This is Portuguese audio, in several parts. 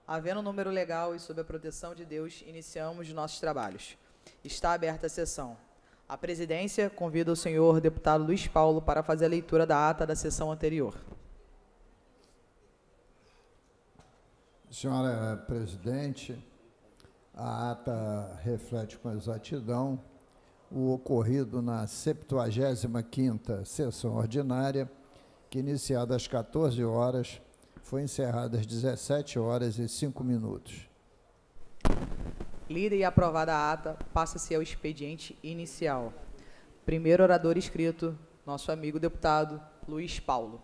Havendo um número legal e sob a proteção de Deus, iniciamos nossos trabalhos. Está aberta a sessão. A presidência convida o senhor deputado Luiz Paulo para fazer a leitura da ata da sessão anterior. Senhora presidente, a ata reflete com exatidão o ocorrido na 75ª sessão ordinária, que, iniciada às 14 horas, foi encerrada às 17h05. Lida e aprovada a ata, passa-se ao expediente inicial. Primeiro orador inscrito, nosso amigo deputado Luiz Paulo.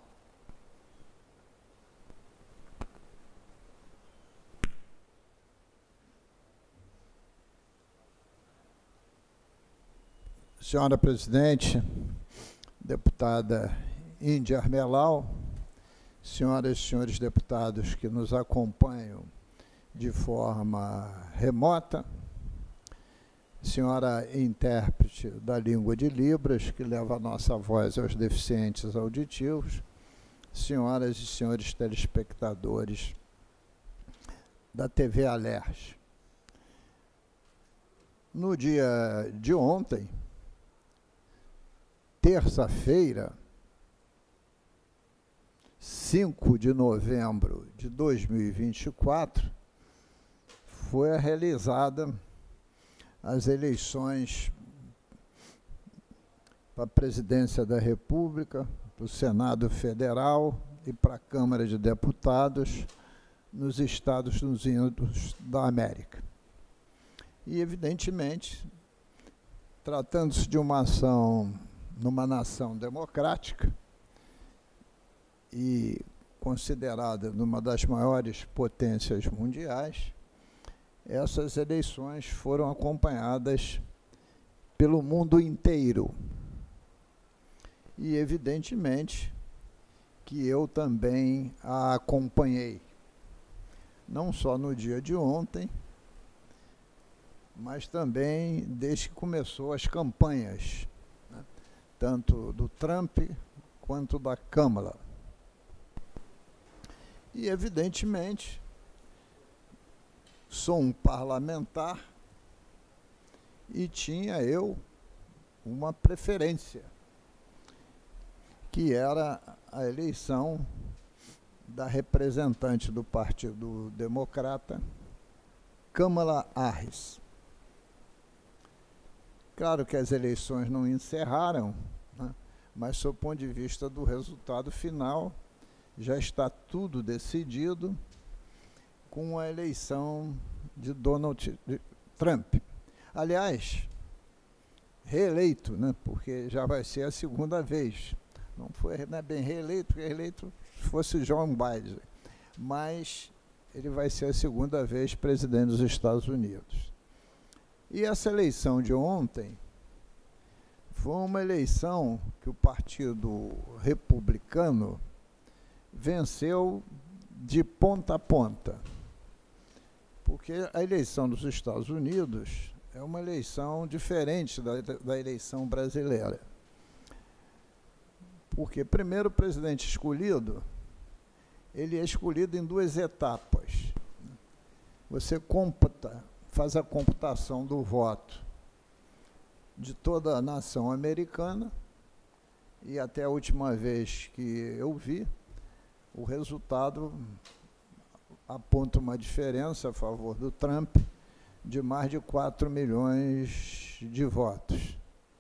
Senhora presidente, deputada Índia Armelau, senhoras e senhores deputados que nos acompanham de forma remota, senhora intérprete da língua de Libras, que leva a nossa voz aos deficientes auditivos, senhoras e senhores telespectadores da TV Alerj. No dia de ontem, terça-feira, 5 de novembro de 2024, foi realizada as eleições para a presidência da República, para o Senado Federal e para a Câmara de Deputados nos Estados Unidos da América. E, evidentemente, tratando-se de uma ação numa nação democrática e considerada uma das maiores potências mundiais, essas eleições foram acompanhadas pelo mundo inteiro. E, evidentemente, que eu também a acompanhei, não só no dia de ontem, mas também desde que começou as campanhas, né, tanto do Trump quanto da Câmara. E, evidentemente, sou um parlamentar e tinha eu uma preferência, que era a eleição da representante do Partido Democrata, Kamala Harris. Claro que as eleições não encerraram, né, mas, sob o ponto de vista do resultado final, já está tudo decidido com a eleição de Donald Trump. Aliás, reeleito, né, porque já vai ser a segunda vez. Não é bem reeleito, porque reeleito fosse Joe Biden, mas ele vai ser a segunda vez presidente dos Estados Unidos. E essa eleição de ontem foi uma eleição que o Partido Republicano venceu de ponta a ponta, porque a eleição dos Estados Unidos é uma eleição diferente da eleição brasileira. Porque, primeiro, o presidente escolhido, ele é escolhido em duas etapas. Você faz a computação do voto de toda a nação americana, e até a última vez que eu vi, o resultado aponta uma diferença a favor do Trump de mais de 4 milhões de votos.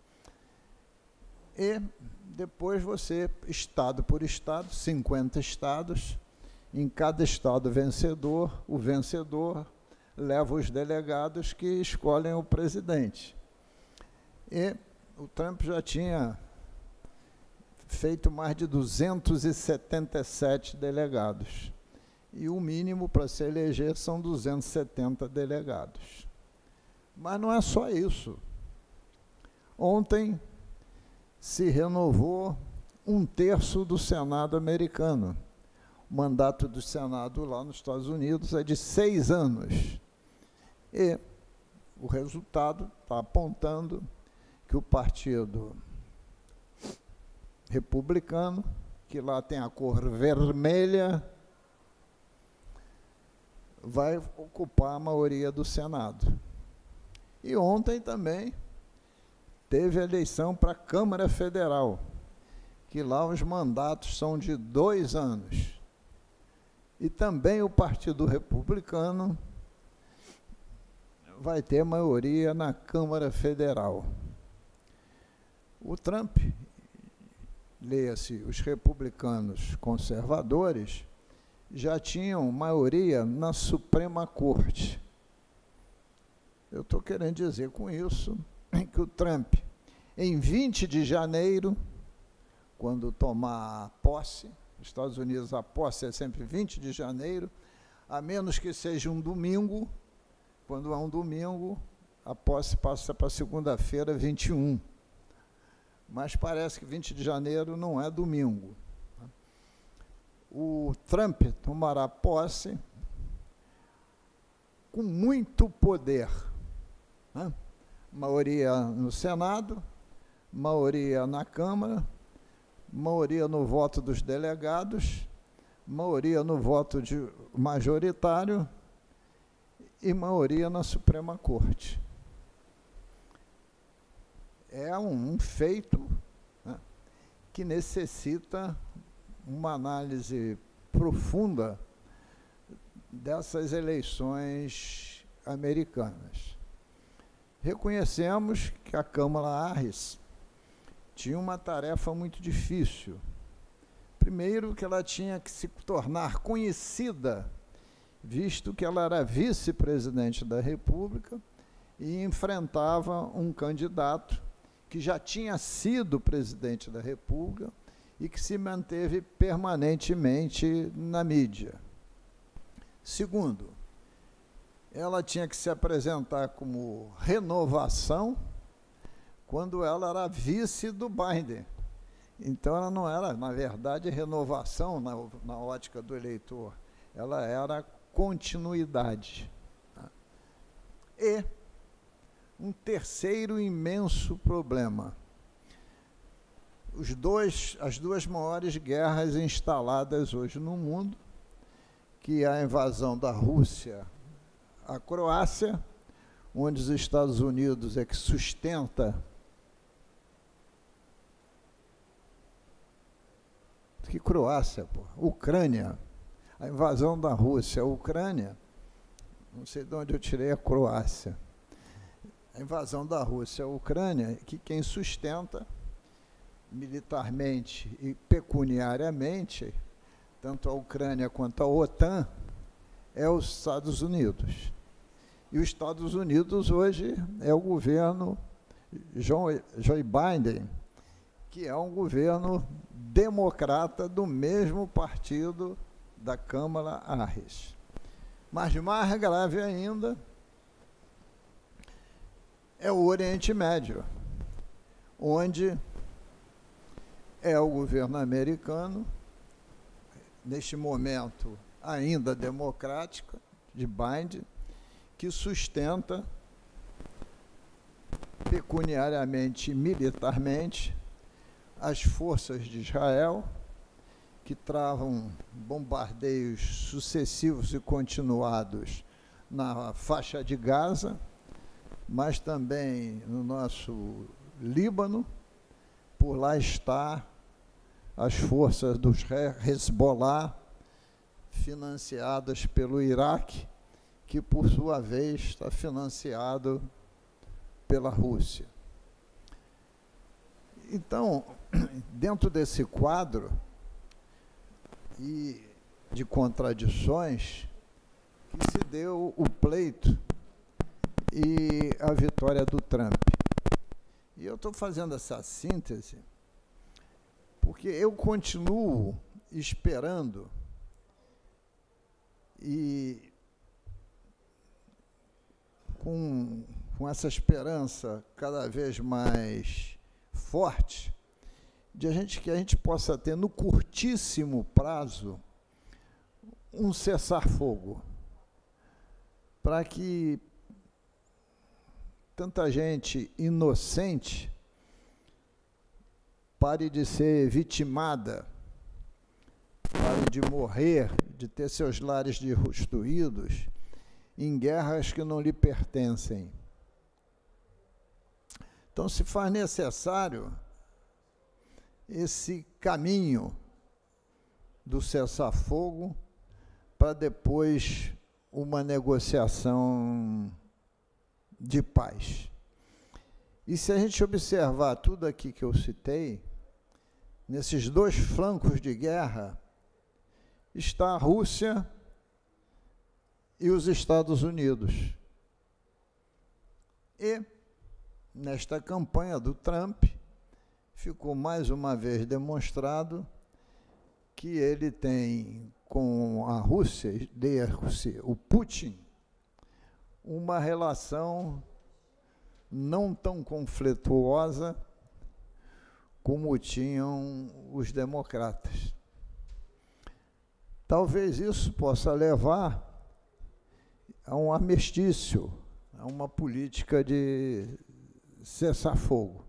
E depois você, estado por estado, 50 estados, em cada estado vencedor, o vencedor leva os delegados que escolhem o presidente. E o Trump já tinha feito mais de 277 delegados. E o mínimo para se eleger são 270 delegados. Mas não é só isso. Ontem se renovou 1/3 do Senado americano. O mandato do Senado lá nos Estados Unidos é de 6 anos. E o resultado está apontando que o Partido Republicano, que lá tem a cor vermelha, vai ocupar a maioria do Senado. E ontem também teve eleição para a Câmara Federal, que lá os mandatos são de 2 anos. E também o Partido Republicano vai ter maioria na Câmara Federal. O Trump, leia-se, os republicanos conservadores, já tinham maioria na Suprema Corte. Eu estou querendo dizer com isso que o Trump, em 20 de janeiro, quando tomar posse, nos Estados Unidos a posse é sempre 20 de janeiro, a menos que seja um domingo, quando é um domingo, a posse passa para segunda-feira, 21. Mas parece que 20 de janeiro não é domingo. O Trump tomará posse com muito poder, né? Maioria no Senado, maioria na Câmara, maioria no voto dos delegados, maioria no voto majoritário e maioria na Suprema Corte. É um feito, né, que necessita uma análise profunda dessas eleições americanas. Reconhecemos que a Kamala Harris tinha uma tarefa muito difícil. Primeiro, que ela tinha que se tornar conhecida, visto que ela era vice-presidente da República e enfrentava um candidato que já tinha sido presidente da República e que se manteve permanentemente na mídia. Segundo, ela tinha que se apresentar como renovação quando ela era vice do Biden. Então, ela não era, na verdade, renovação na ótica do eleitor, ela era continuidade. E um terceiro imenso problema. As duas maiores guerras instaladas hoje no mundo, que é a invasão da Rússia à Croácia, onde os Estados Unidos é que sustenta. Que Croácia, pô? Ucrânia. A invasão da Rússia à Ucrânia, não sei de onde eu tirei a Croácia. A invasão da Rússia à Ucrânia, que quem sustenta militarmente e pecuniariamente, tanto a Ucrânia quanto a OTAN, é os Estados Unidos. E os Estados Unidos hoje é o governo Joe Biden, que é um governo democrata do mesmo partido da Kamala Harris. Mas mais grave ainda é o Oriente Médio, onde é o governo americano, neste momento ainda democrático, de Biden, que sustenta pecuniariamente e militarmente as forças de Israel, que travam bombardeios sucessivos e continuados na faixa de Gaza, mas também no nosso Líbano. Por lá está as forças dos Hezbollah, financiadas pelo Iraque, que, por sua vez, está financiado pela Rússia. Então, dentro desse quadro e de contradições, que se deu o pleito e a vitória do Trump. E eu estou fazendo essa síntese porque eu continuo esperando e com essa esperança cada vez mais forte que a gente possa ter no curtíssimo prazo um cessar-fogo, para que tanta gente inocente pare de ser vitimada, pare de morrer de ter seus lares destruídos em guerras que não lhe pertencem. Então, se faz necessário esse caminho do cessar-fogo para depois uma negociação de paz. E se a gente observar tudo aqui que eu citei, nesses dois flancos de guerra, está a Rússia e os Estados Unidos. E, nesta campanha do Trump, ficou mais uma vez demonstrado que ele tem com a Rússia, o Putin, uma relação não tão conflituosa como tinham os democratas. Talvez isso possa levar a um armistício, a uma política de cessar-fogo.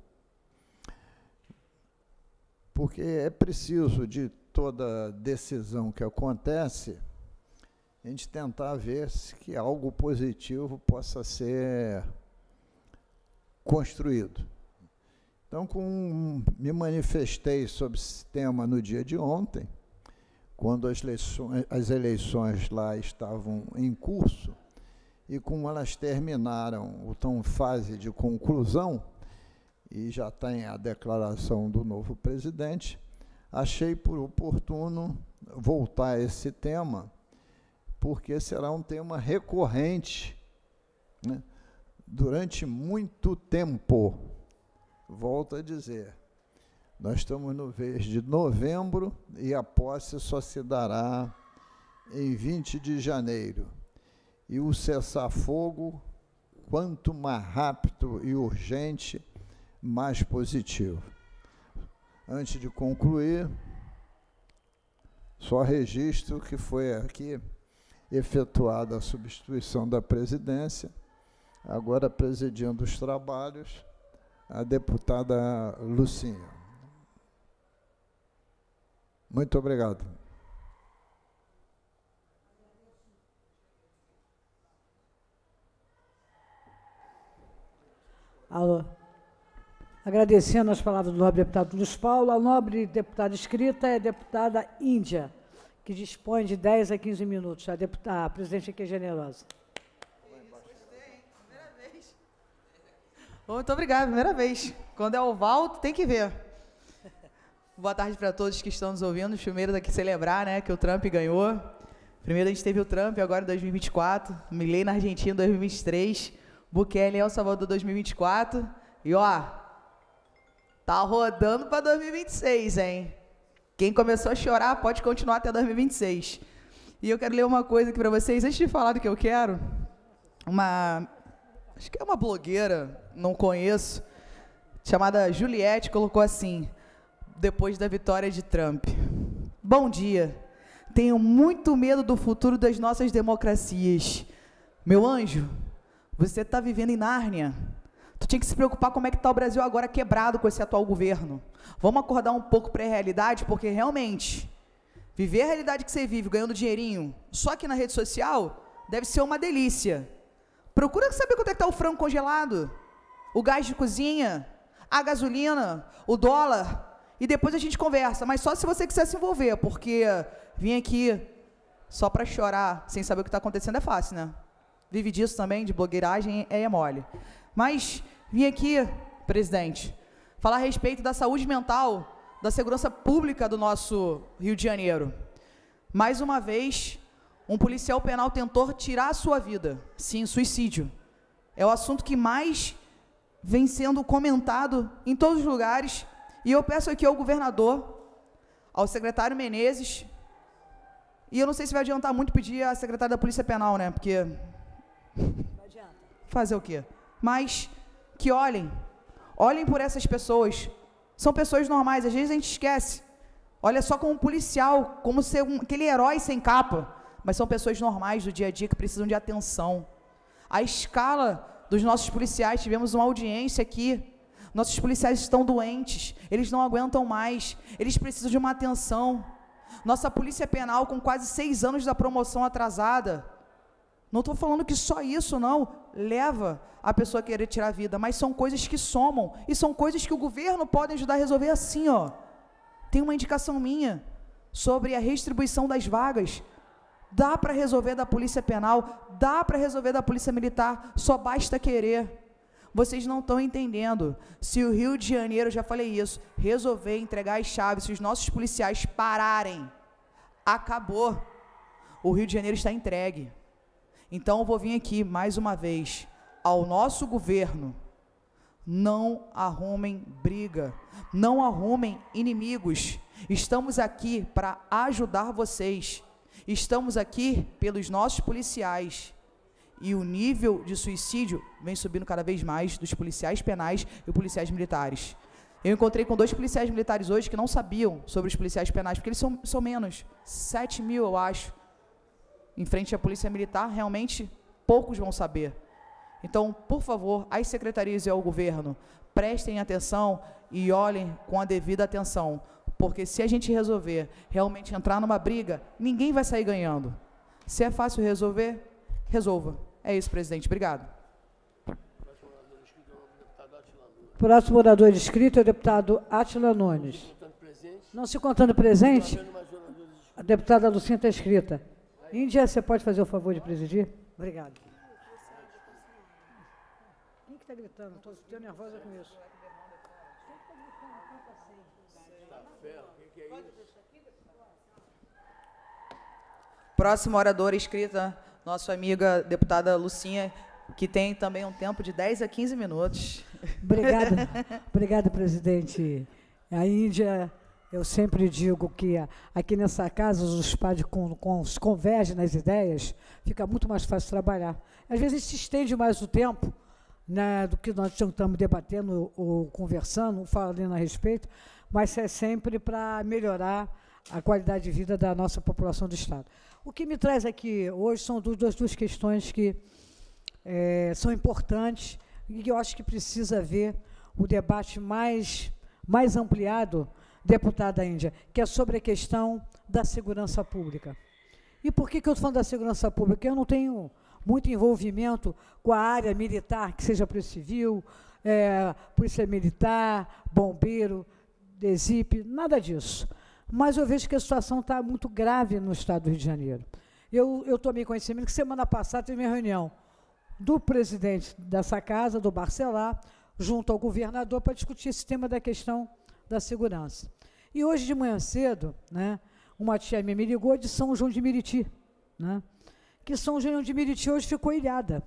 Porque é preciso, de toda decisão que acontece, a gente tentar ver se que algo positivo possa ser construído. Então, me manifestei sobre esse tema no dia de ontem, quando as eleições lá estavam em curso, e como elas terminaram, estão em fase de conclusão, e já tem a declaração do novo presidente, achei por oportuno voltar a esse tema, porque será um tema recorrente, né, durante muito tempo. Volto a dizer, nós estamos no mês de novembro e a posse só se dará em 20 de janeiro. E o cessar-fogo, quanto mais rápido e urgente, mais positivo. Antes de concluir, só registro que foi aqui efetuada a substituição da presidência, agora presidindo os trabalhos, a deputada Lucinha. Muito obrigado. Alô. Agradecendo as palavras do nobre deputado Luiz Paulo, a nobre deputada inscrita é a deputada Índia, que dispõe de 10 a 15 minutos. A presidente aqui é generosa. Primeira vez. Muito obrigada, primeira vez. Quando é oval, tem que ver. Boa tarde para todos que estão nos ouvindo. Primeiro daqui celebrar, né, que o Trump ganhou. Primeiro a gente teve o Trump, agora em 2024. Milei na Argentina em 2023. Bukele em El Salvador 2024. E, ó, tá rodando para 2026, hein? Quem começou a chorar pode continuar até 2026. E eu quero ler uma coisa aqui para vocês. Antes de falar do que eu quero, acho que é uma blogueira, não conheço, chamada Juliette, colocou assim, depois da vitória de Trump: bom dia, tenho muito medo do futuro das nossas democracias. Meu anjo, você está vivendo em Nárnia. Tu tinha que se preocupar como é que está o Brasil agora quebrado com esse atual governo. Vamos acordar um pouco para a realidade, porque realmente, viver a realidade que você vive, ganhando dinheirinho, só aqui na rede social, deve ser uma delícia. Procura saber quanto é que está o frango congelado, o gás de cozinha, a gasolina, o dólar, e depois a gente conversa, mas só se você quiser se envolver, porque vir aqui só para chorar, sem saber o que está acontecendo, é fácil, né? Vive disso também, de blogueiragem, é mole. Mas vim aqui, presidente, falar a respeito da saúde mental, da segurança pública do nosso Rio de Janeiro. Mais uma vez, um policial penal tentou tirar a sua vida. Sim, suicídio. É o assunto que mais vem sendo comentado em todos os lugares. E eu peço aqui ao governador, ao secretário Menezes, e eu não sei se vai adiantar muito pedir à secretária da Polícia Penal, né? Porque... fazer o quê? Mas que olhem por essas pessoas. São pessoas normais, às vezes a gente esquece. Olha só como um policial, como ser aquele herói sem capa. Mas são pessoas normais do dia a dia que precisam de atenção. A escala dos nossos policiais, tivemos uma audiência aqui. Nossos policiais estão doentes, eles não aguentam mais, eles precisam de uma atenção. Nossa polícia penal com quase 6 anos da promoção atrasada. Não estou falando que só isso, não, leva a pessoa a querer tirar a vida, mas são coisas que somam, e são coisas que o governo pode ajudar a resolver assim, ó. Tem uma indicação minha sobre a redistribuição das vagas. Dá para resolver da polícia penal, dá para resolver da polícia militar, só basta querer. Vocês não estão entendendo. Se o Rio de Janeiro, já falei isso, resolver entregar as chaves, se os nossos policiais pararem, acabou. O Rio de Janeiro está entregue. Então eu vou vir aqui mais uma vez ao nosso governo: não arrumem briga, não arrumem inimigos. Estamos aqui para ajudar vocês. Estamos aqui pelos nossos policiais. E o nível de suicídio vem subindo cada vez mais dos policiais penais e policiais militares. Eu encontrei com 2 policiais militares hoje que não sabiam sobre os policiais penais, porque eles são menos, 7 mil, eu acho. Em frente à polícia militar, realmente, poucos vão saber. Então, por favor, as secretarias e ao governo, prestem atenção e olhem com a devida atenção, porque se a gente resolver realmente entrar numa briga, ninguém vai sair ganhando. Se é fácil resolver, resolva. É isso, presidente. Obrigado. Próximo orador inscrito é o deputado Átila Nunes. Não se contando presente, a deputada Lucinha está inscrita. Índia, você pode fazer o favor de presidir? Obrigado. Quem que está gritando? Estou nervosa com isso. Próxima oradora inscrita, nossa amiga deputada Lucinha, que tem também um tempo de 10 a 15 minutos. Obrigada, obrigada, presidente. A Índia, eu sempre digo que aqui nessa casa os padres convergem nas ideias, fica muito mais fácil trabalhar. Às vezes se estende mais o tempo, né, do que nós estamos debatendo ou conversando, falando a respeito, mas é sempre para melhorar a qualidade de vida da nossa população do Estado. O que me traz aqui hoje são duas questões que são importantes e que eu acho que precisa haver o debate mais ampliado, deputada Índia, que é sobre a questão da segurança pública. E por que eu estou falando da segurança pública? Porque eu não tenho muito envolvimento com a área militar, que seja polícia civil, polícia militar, bombeiro, DESIP, nada disso. Mas eu vejo que a situação está muito grave no estado do Rio de Janeiro. Eu tomei conhecimento que semana passada teve uma reunião do presidente dessa casa, do Barcelar, junto ao governador, para discutir esse tema da questão da segurança. E hoje de manhã cedo, né, uma tia minha me ligou de São João de Meriti, né, que São João de Meriti hoje ficou ilhada,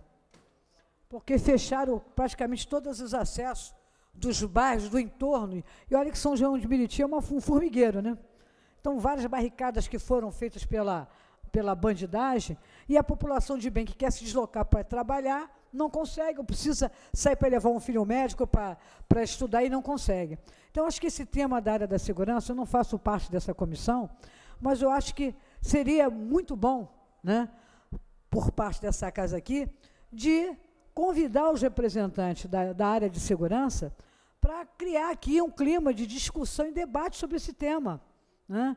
porque fecharam praticamente todos os acessos dos bairros, do entorno, e olha que São João de Meriti é um formigueiro, né? Então, várias barricadas que foram feitas pela bandidagem, e a população de bem que quer se deslocar para trabalhar, não consegue, ou precisa sair para levar um filho ao médico para estudar e não consegue. Então, acho que esse tema da área da segurança, eu não faço parte dessa comissão, mas eu acho que seria muito bom, né, por parte dessa casa aqui, de convidar os representantes da área de segurança para criar aqui um clima de discussão e debate sobre esse tema, né?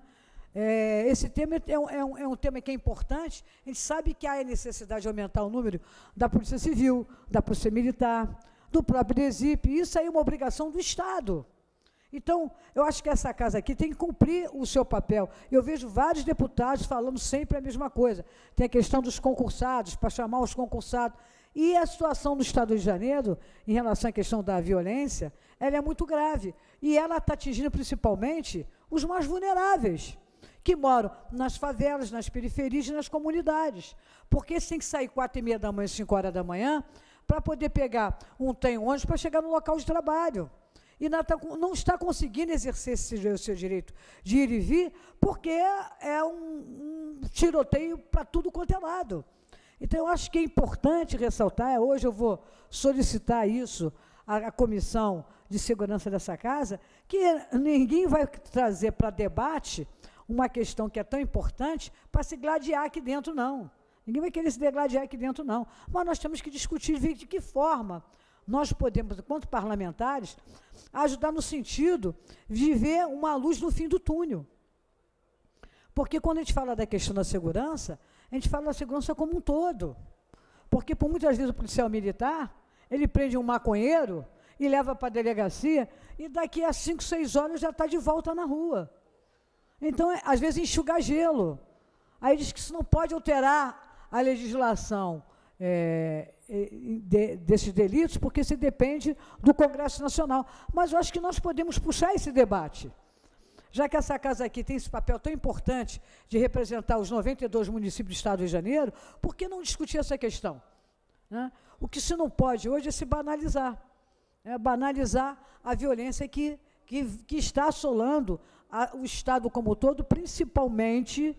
Esse tema é um tema que é importante. A gente sabe que há a necessidade de aumentar o número da Polícia Civil, da Polícia Militar, do próprio DESIP, e isso aí é uma obrigação do Estado. Então, eu acho que essa casa aqui tem que cumprir o seu papel. Eu vejo vários deputados falando sempre a mesma coisa. Tem a questão dos concursados, para chamar os concursados. E a situação do Estado do Rio de Janeiro, em relação à questão da violência, ela é muito grave. E ela está atingindo principalmente os mais vulneráveis, que moram nas favelas, nas periferias e nas comunidades. Porque eles têm que sair 4h30 da manhã, 5 horas da manhã, para poder pegar um ônibus para chegar no local de trabalho. E não está conseguindo exercer o seu direito de ir e vir, porque é um tiroteio para tudo quanto é lado. Então, eu acho que é importante ressaltar, hoje eu vou solicitar isso à Comissão de Segurança dessa casa, que ninguém vai trazer para debate uma questão que é tão importante para se gladiar aqui dentro, não. Ninguém vai querer se degladiar aqui dentro, não. Mas nós temos que discutir de que forma nós podemos, enquanto parlamentares, ajudar no sentido de ver uma luz no fim do túnel. Porque quando a gente fala da questão da segurança, a gente fala da segurança como um todo. Porque, por muitas vezes, o policial militar, ele prende um maconheiro e leva para a delegacia, e daqui a 5, 6 horas já está de volta na rua. Então, às vezes, enxuga gelo. Aí diz que isso não pode alterar a legislação desses delitos, porque isso depende do Congresso Nacional. Mas eu acho que nós podemos puxar esse debate. Já que essa casa aqui tem esse papel tão importante de representar os 92 municípios do Estado do Rio de Janeiro, por que não discutir essa questão? Né? O que se não pode hoje é se banalizar. Banalizar a violência que está assolando o Estado como um todo, principalmente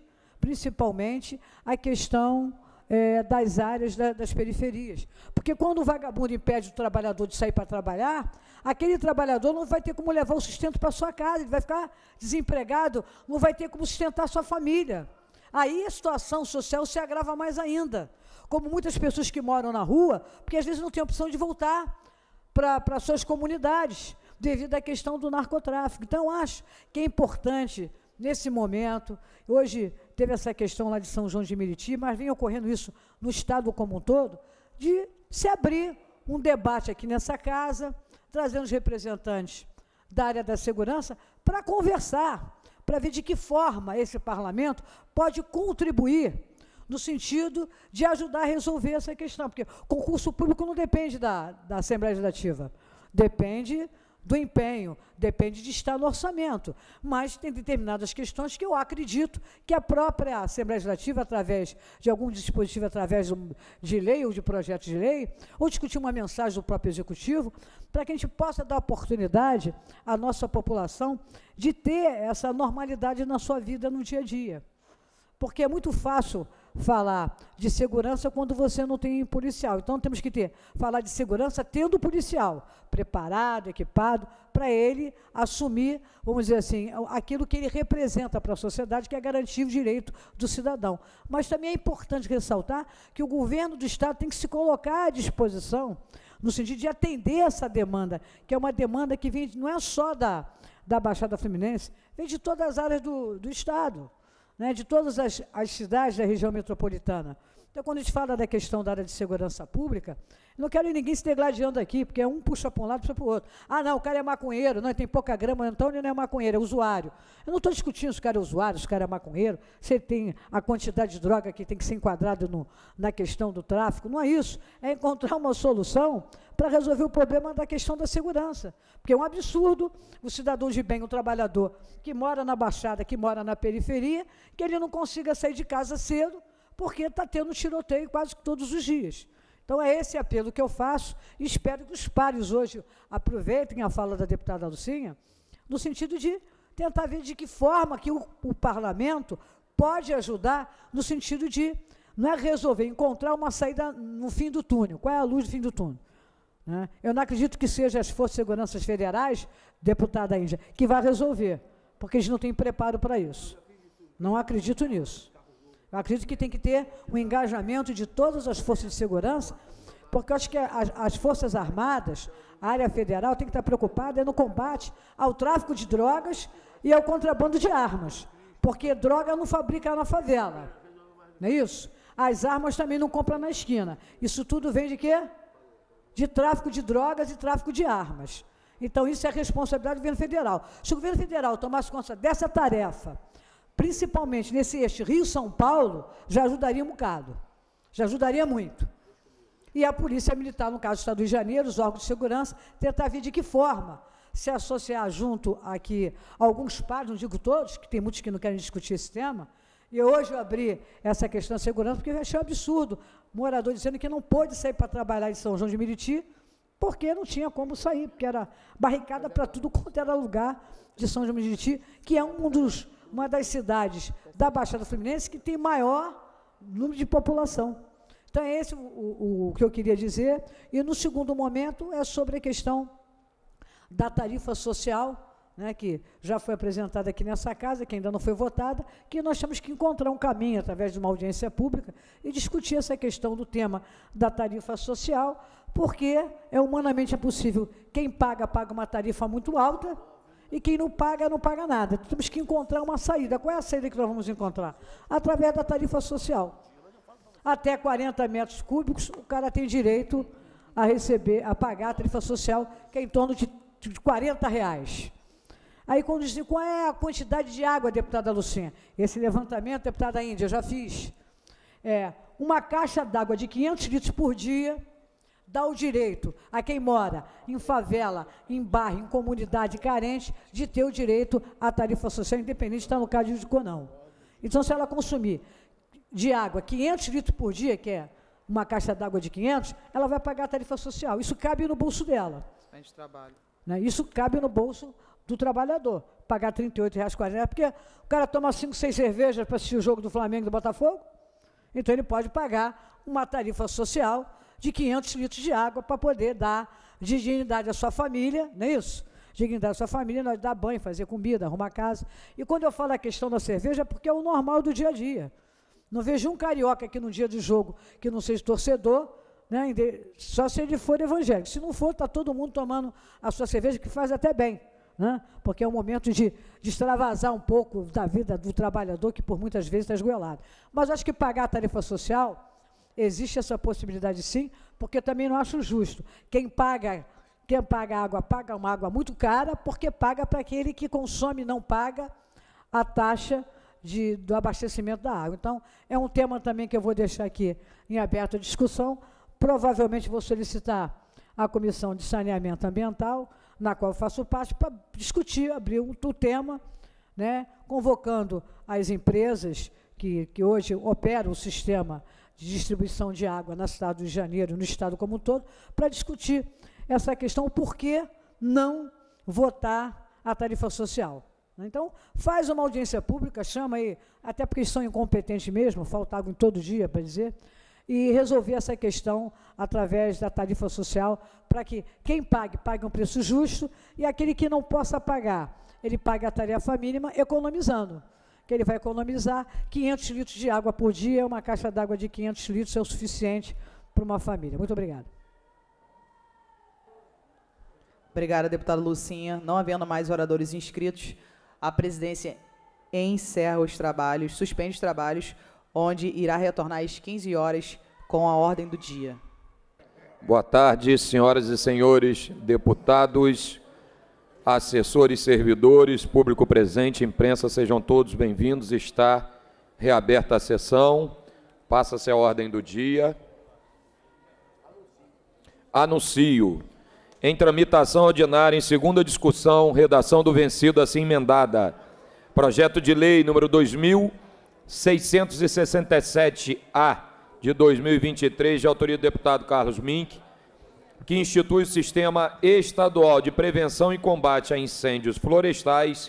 a questão das áreas das periferias. Porque quando o vagabundo impede o trabalhador de sair para trabalhar, aquele trabalhador não vai ter como levar o sustento para sua casa, ele vai ficar desempregado, não vai ter como sustentar sua família. Aí a situação social se agrava mais ainda, como muitas pessoas que moram na rua, porque às vezes não tem opção de voltar para suas comunidades, devido à questão do narcotráfico. Então, acho que é importante, nesse momento, hoje teve essa questão lá de São João de Meriti, mas vem ocorrendo isso no Estado como um todo, de se abrir um debate aqui nessa casa, trazendo os representantes da área da segurança para conversar, para ver de que forma esse parlamento pode contribuir no sentido de ajudar a resolver essa questão, porque concurso público não depende da Assembleia Legislativa, depende do empenho, depende de estar no orçamento, mas tem determinadas questões que eu acredito que a própria Assembleia Legislativa, através de algum dispositivo, através de lei ou de projeto de lei, ou discutir uma mensagem do próprio Executivo, para que a gente possa dar oportunidade à nossa população de ter essa normalidade na sua vida no dia a dia. Porque é muito fácil falar de segurança quando você não tem policial. Então, temos que falar de segurança tendo policial preparado, equipado, para ele assumir, vamos dizer assim, aquilo que ele representa para a sociedade, que é garantir o direito do cidadão. Mas também é importante ressaltar que o governo do Estado tem que se colocar à disposição, no sentido de atender essa demanda, que é uma demanda que vem, não é só da Baixada Fluminense, vem de todas as áreas do Estado, né, de todas as cidades da região metropolitana. Então, quando a gente fala da questão da área de segurança pública, eu não quero ninguém se degladiando aqui, porque um puxa para um lado, puxa para o outro. Ah, não, o cara é maconheiro, não, tem pouca grama, então ele não é maconheiro, é usuário. Eu não estou discutindo se o cara é usuário, se o cara é maconheiro, se ele tem a quantidade de droga que tem que ser enquadrado na questão do tráfico, não é isso. É encontrar uma solução para resolver o problema da questão da segurança. Porque é um absurdo o cidadão de bem, o trabalhador que mora na Baixada, que mora na periferia, que ele não consiga sair de casa cedo, porque está tendo tiroteio quase todos os dias. Então, é esse apelo que eu faço e espero que os pares hoje aproveitem a fala da deputada Lucinha, no sentido de tentar ver de que forma que o parlamento pode ajudar, no sentido de, não é resolver, encontrar uma saída no fim do túnel. Qual é a luz do fim do túnel? Né? Eu não acredito que seja as Forças de Segurança Federais, deputada Índia, que vai resolver, porque eles não têm preparo para isso. Não acredito nisso. Eu acredito que tem que ter um engajamento de todas as forças de segurança, porque eu acho que as Forças Armadas, a área federal, tem que estar preocupada no combate ao tráfico de drogas e ao contrabando de armas, porque droga não fabrica na favela, não é isso? As armas também não compram na esquina. Isso tudo vem de quê? De tráfico de drogas e tráfico de armas. Então, isso é responsabilidade do governo federal. Se o governo federal tomasse conta dessa tarefa, principalmente nesse eixo Rio-São Paulo, já ajudaria um bocado, já ajudaria muito. E a Polícia Militar, no caso do Estado do Rio de Janeiro, os órgãos de segurança, tentar ver de que forma se associar junto aqui a alguns pares, não digo todos, que tem muitos que não querem discutir esse tema, e hoje eu abri essa questão de segurança, porque eu achei um absurdo, morador dizendo que não pôde sair para trabalhar em São João de Meriti, porque não tinha como sair, porque era barricada para tudo quanto era lugar de São João de Meriti, que é uma das cidades da Baixada Fluminense que tem maior número de população. Então, é esse o que eu queria dizer. E, no segundo momento, é sobre a questão da tarifa social, né, que já foi apresentada aqui nessa casa, que ainda não foi votada, que nós temos que encontrar um caminho, através de uma audiência pública, e discutir essa questão do tema da tarifa social, porque é humanamente possível. Quem paga uma tarifa muito alta, e quem não paga nada. Temos que encontrar uma saída. Qual é a saída que nós vamos encontrar? Através da tarifa social. Até 40 metros cúbicos, o cara tem direito a pagar a tarifa social, que é em torno de R$40. Aí, quando dizem qual é a quantidade de água, deputada Lucinha? Esse levantamento, deputada Índia, eu já fiz. Uma caixa d'água de 500 litros por dia dá o direito a quem mora em favela, em bairro, em comunidade carente, de ter o direito à tarifa social, independente de estar no Cade ou não. Então, se ela consumir de água 500 litros por dia, que é uma caixa d'água de 500, ela vai pagar a tarifa social. Isso cabe no bolso dela. De trabalho. Né? Isso cabe no bolso do trabalhador. Pagar R$ 38,40, porque o cara toma 5, 6 cervejas para assistir o jogo do Flamengo e do Botafogo, então ele pode pagar uma tarifa social de 500 litros de água para poder dar dignidade à sua família, não é isso? Dignidade à sua família, nós dar banho, fazer comida, arrumar casa. E quando eu falo a questão da cerveja, é porque é o normal do dia a dia. Não vejo um carioca aqui no dia de jogo que não seja torcedor, né, só se ele for evangélico. Se não for, está todo mundo tomando a sua cerveja, que faz até bem, né, porque é um momento de extravasar um pouco da vida do trabalhador, que por muitas vezes está esgoelado. Mas acho que pagar a tarifa social, existe essa possibilidade sim, porque também não acho justo. Quem paga água, paga uma água muito cara, porque paga para aquele que consome e não paga a taxa do abastecimento da água. Então, é um tema também que eu vou deixar aqui em aberta discussão. Provavelmente vou solicitar a Comissão de Saneamento Ambiental, na qual eu faço parte, para discutir, abrir o tema, né, convocando as empresas que hoje operam o sistema de distribuição de água na cidade do Rio de Janeiro, no estado como um todo, para discutir essa questão, por que não votar a tarifa social. Então, faz uma audiência pública, chama aí, até porque eles são incompetentes mesmo, falta água em todo dia, para dizer, e resolver essa questão através da tarifa social, para que quem pague um preço justo, e aquele que não possa pagar, ele pague a tarifa mínima, economizando, que ele vai economizar 500 litros de água por dia, uma caixa d'água de 500 litros é o suficiente para uma família. Muito obrigada. Obrigada, deputada Lucinha. Não havendo mais oradores inscritos, a presidência encerra os trabalhos, suspende os trabalhos, onde irá retornar às 15 horas com a ordem do dia. Boa tarde, senhoras e senhores deputados, assessores, servidores, público presente, imprensa, sejam todos bem-vindos. Está reaberta a sessão. Passa-se a ordem do dia. Anuncio. Em tramitação ordinária, em segunda discussão, redação do vencido assim emendada. Projeto de lei número 2667-A de 2023, de autoria do deputado Carlos Mink, que institui o Sistema Estadual de Prevenção e Combate a Incêndios Florestais,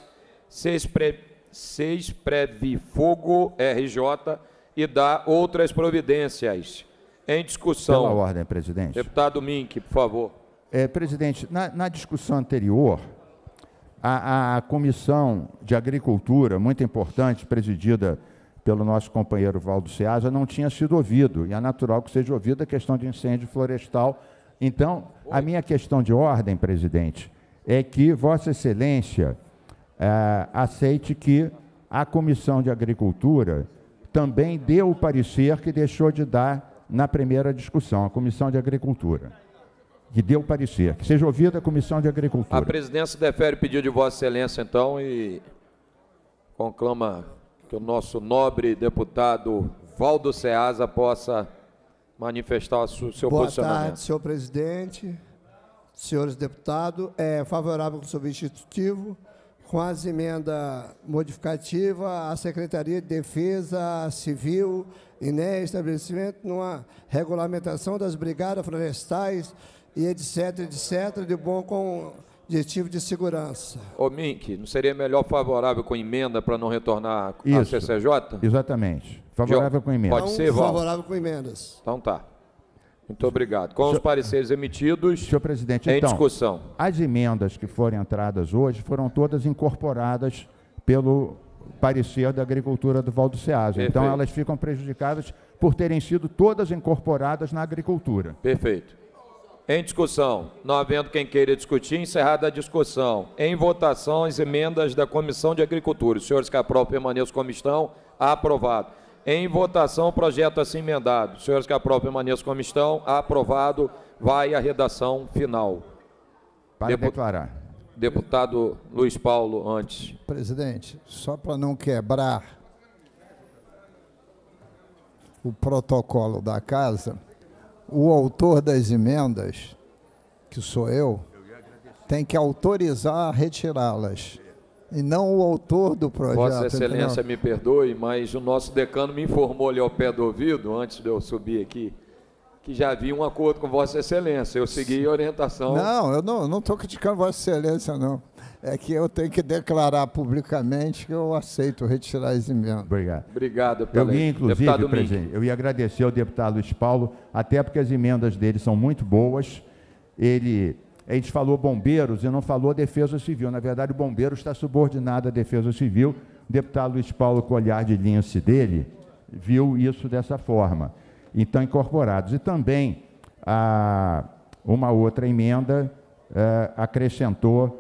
SESPREVIFOGO RJ, e dá outras providências. Em discussão. Pela ordem, presidente. Deputado Mink, por favor. Presidente, na discussão anterior, a Comissão de Agricultura, muito importante, presidida pelo nosso companheiro Valdo Ceasa, não tinha sido ouvido, e é natural que seja ouvida a questão de incêndio florestal. Então, a minha questão de ordem, presidente, é que Vossa Excelência aceite que a Comissão de Agricultura também dê o parecer que deixou de dar na primeira discussão, a Comissão de Agricultura. Que deu o parecer, que seja ouvida a Comissão de Agricultura. A presidência defere o pedido de Vossa Excelência, então, e conclama que o nosso nobre deputado Valdo Ceasa possa manifestar seu posicionamento. Boa tarde, senhor presidente, senhores deputados. É favorável com o substitutivo, com as emendas modificativas, a Secretaria de Defesa Civil, INE, estabelecimento numa regulamentação das brigadas florestais, e etc, de bom com objetivo de segurança. Ô, Mink, não seria melhor favorável com emenda para não retornar à CCJ? Exatamente. Favorável com emenda. Pode ser, Val? Favorável com emendas. Então tá. Muito obrigado. Com os pareceres emitidos, senhor presidente, em então, discussão. As emendas que foram entradas hoje foram todas incorporadas pelo parecer da Agricultura do Valdo Ceasa. Perfeito. Então, elas ficam prejudicadas por terem sido todas incorporadas na Agricultura. Perfeito. Em discussão. Não havendo quem queira discutir, encerrada a discussão. Em votação, as emendas da Comissão de Agricultura. Os senhores que aprovam permaneçam como estão. Aprovado. Em votação, o projeto assim emendado. Os senhores que aprovam permaneçam como estão. Aprovado. Vai a redação final. Para declarar. Deputado Luiz Paulo, antes. Presidente, só para não quebrar o protocolo da casa, o autor das emendas, que sou eu, tem que autorizar a retirá-las, e não o autor do projeto. Vossa Excelência entendeu? me perdoe, mas o nosso decano me informou ali ao pé do ouvido, antes de eu subir aqui, que já havia um acordo com Vossa Excelência. Eu segui a orientação. Não, eu não estou criticando Vossa Excelência, não. É que eu tenho que declarar publicamente que eu aceito retirar as emendas. Obrigado. Obrigado. Eu ia, inclusive, presidente, eu ia agradecer ao deputado Luiz Paulo, até porque as emendas dele são muito boas. A gente falou bombeiros e não falou defesa civil. Na verdade, o bombeiro está subordinado à defesa civil. O deputado Luiz Paulo, com o olhar de lince dele, viu isso dessa forma. Então, incorporados. E também, uma outra emenda acrescentou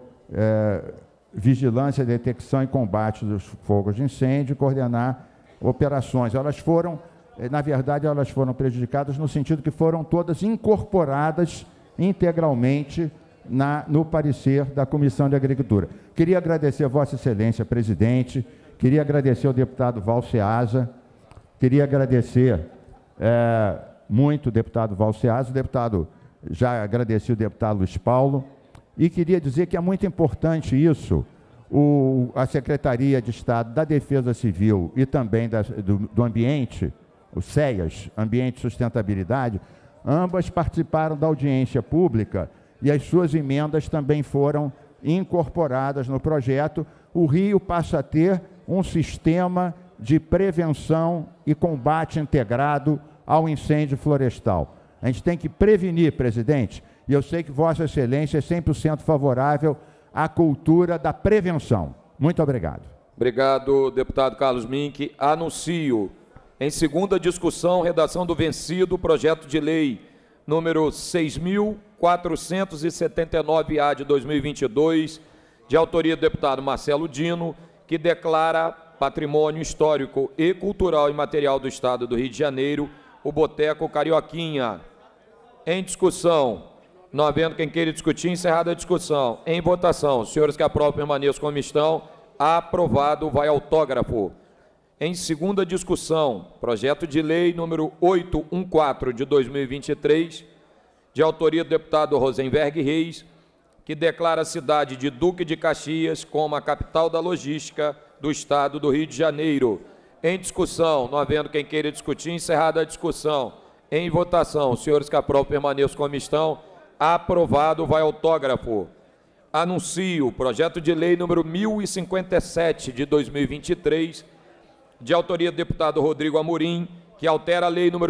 vigilância, detecção e combate dos fogos de incêndio, coordenar operações. Elas foram, na verdade, elas foram prejudicadas no sentido que foram todas incorporadas integralmente no parecer da Comissão de Agricultura. Queria agradecer a Vossa Excelência, presidente, queria agradecer ao deputado Valceasa, queria agradecer muito o deputado Valceasa, já agradeci o deputado Luiz Paulo, e queria dizer que é muito importante isso, a Secretaria de Estado da Defesa Civil e também do Ambiente, o CEAS, Ambiente e Sustentabilidade, ambas participaram da audiência pública e as suas emendas também foram incorporadas no projeto. O Rio passa a ter um sistema de prevenção e combate integrado ao incêndio florestal. A gente tem que prevenir, presidente, e eu sei que Vossa Excelência é 100% favorável à cultura da prevenção. Muito obrigado. Obrigado, deputado Carlos Mink. Anuncio, em segunda discussão, redação do vencido, projeto de lei número 6.479-A de 2022, de autoria do deputado Marcelo Dino, que declara patrimônio histórico e cultural e material do Estado do Rio de Janeiro, o Boteco Carioquinha. Em discussão. Não havendo quem queira discutir, encerrada a discussão. Em votação, os senhores que aprovam permaneçam como estão. Aprovado, vai autógrafo. Em segunda discussão, projeto de lei número 814 de 2023, de autoria do deputado Rosenberg Reis, que declara a cidade de Duque de Caxias como a capital da logística do Estado do Rio de Janeiro. Em discussão, não havendo quem queira discutir, encerrada a discussão. Em votação, os senhores que aprovam permaneçam como estão. Aprovado, vai autógrafo. Anuncio projeto de lei número 1057 de 2023, de autoria do deputado Rodrigo Amorim, que altera a lei número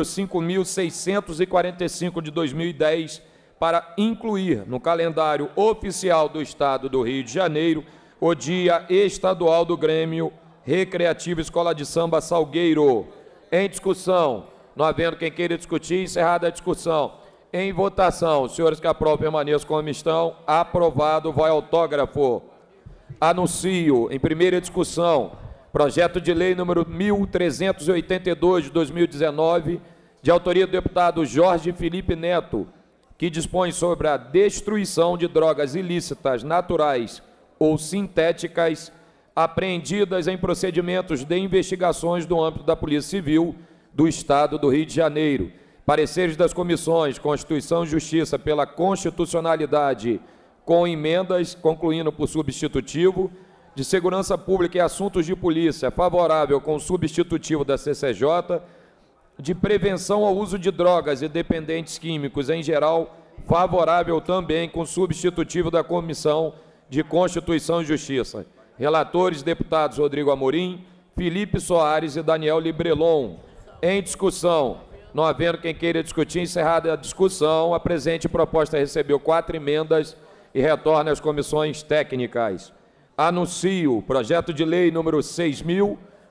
5.645 de 2010 para incluir no calendário oficial do Estado do Rio de Janeiro o Dia Estadual do Grêmio Recreativo Escola de Samba Salgueiro. Em discussão, não havendo quem queira discutir, encerrada a discussão. Em votação, os senhores que aprovam permaneçam como estão. Aprovado, vai autógrafo. Anuncio, em primeira discussão, projeto de lei número 1.382 de 2019, de autoria do deputado Jorge Felipe Neto, que dispõe sobre a destruição de drogas ilícitas, naturais ou sintéticas, apreendidas em procedimentos de investigações do âmbito da Polícia Civil do Estado do Rio de Janeiro. Pareceres das comissões Constituição e Justiça pela constitucionalidade com emendas, concluindo por substitutivo, de Segurança Pública e Assuntos de Polícia, favorável com substitutivo da CCJ, de Prevenção ao Uso de Drogas e Dependentes Químicos em geral, favorável também com substitutivo da Comissão de Constituição e Justiça. Relatores, deputados Rodrigo Amorim, Felipe Soares e Daniel Librelon. Em discussão. Não havendo quem queira discutir, encerrada a discussão, a presente proposta recebeu 4 emendas e retorna às comissões técnicas. Anuncio projeto de lei número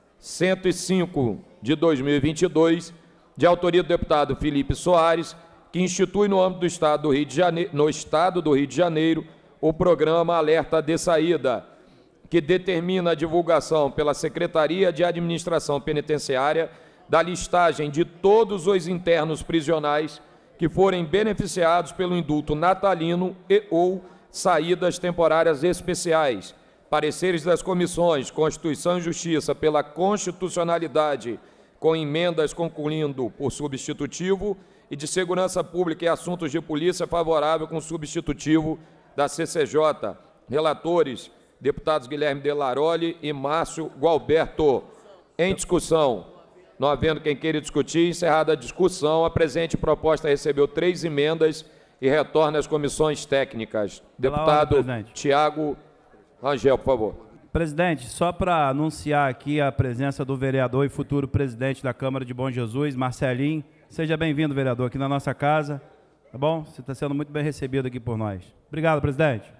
6.105 de 2022, de autoria do deputado Felipe Soares, que institui no âmbito do Estado do Rio de Janeiro, o programa Alerta de Saída, que determina a divulgação pela Secretaria de Administração Penitenciária da listagem de todos os internos prisionais que forem beneficiados pelo indulto natalino e ou saídas temporárias especiais, pareceres das comissões Constituição e Justiça pela constitucionalidade, com emendas concluindo por substitutivo, e de Segurança Pública e Assuntos de Polícia favorável com substitutivo da CCJ. Relatores, deputados Guilherme Delaroli e Márcio Gualberto. Em discussão. Não havendo quem queira discutir, encerrada a discussão, a presente proposta recebeu 3 emendas e retorna às comissões técnicas. Deputado Tiago Rangel, por favor. Presidente, só para anunciar aqui a presença do vereador e futuro presidente da Câmara de Bom Jesus, Marcelinho. Seja bem-vindo, vereador, aqui na nossa casa. Tá bom? Você está sendo muito bem recebido aqui por nós. Obrigado, presidente.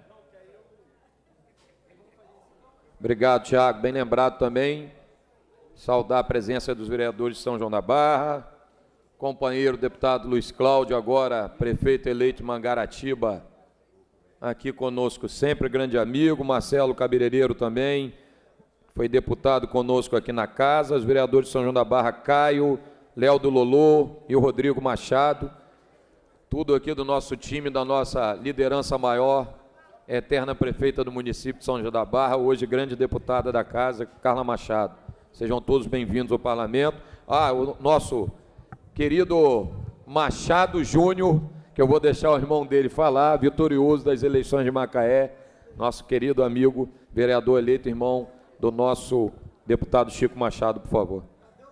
Obrigado, Tiago. Bem lembrado também. Saudar a presença dos vereadores de São João da Barra, companheiro deputado Luiz Cláudio, agora prefeito eleito de Mangaratiba, aqui conosco sempre, grande amigo, Marcelo Cabeleireiro também, foi deputado conosco aqui na casa, os vereadores de São João da Barra, Caio, Léo do Lolô e o Rodrigo Machado, tudo aqui do nosso time, da nossa liderança maior, eterna prefeita do município de São João da Barra, hoje grande deputada da casa, Carla Machado. Sejam todos bem-vindos ao parlamento. O nosso querido Machado Júnior, que eu vou deixar o irmão dele falar, vitorioso das eleições de Macaé, nosso querido amigo, vereador eleito, irmão do nosso deputado Chico Machado, por favor.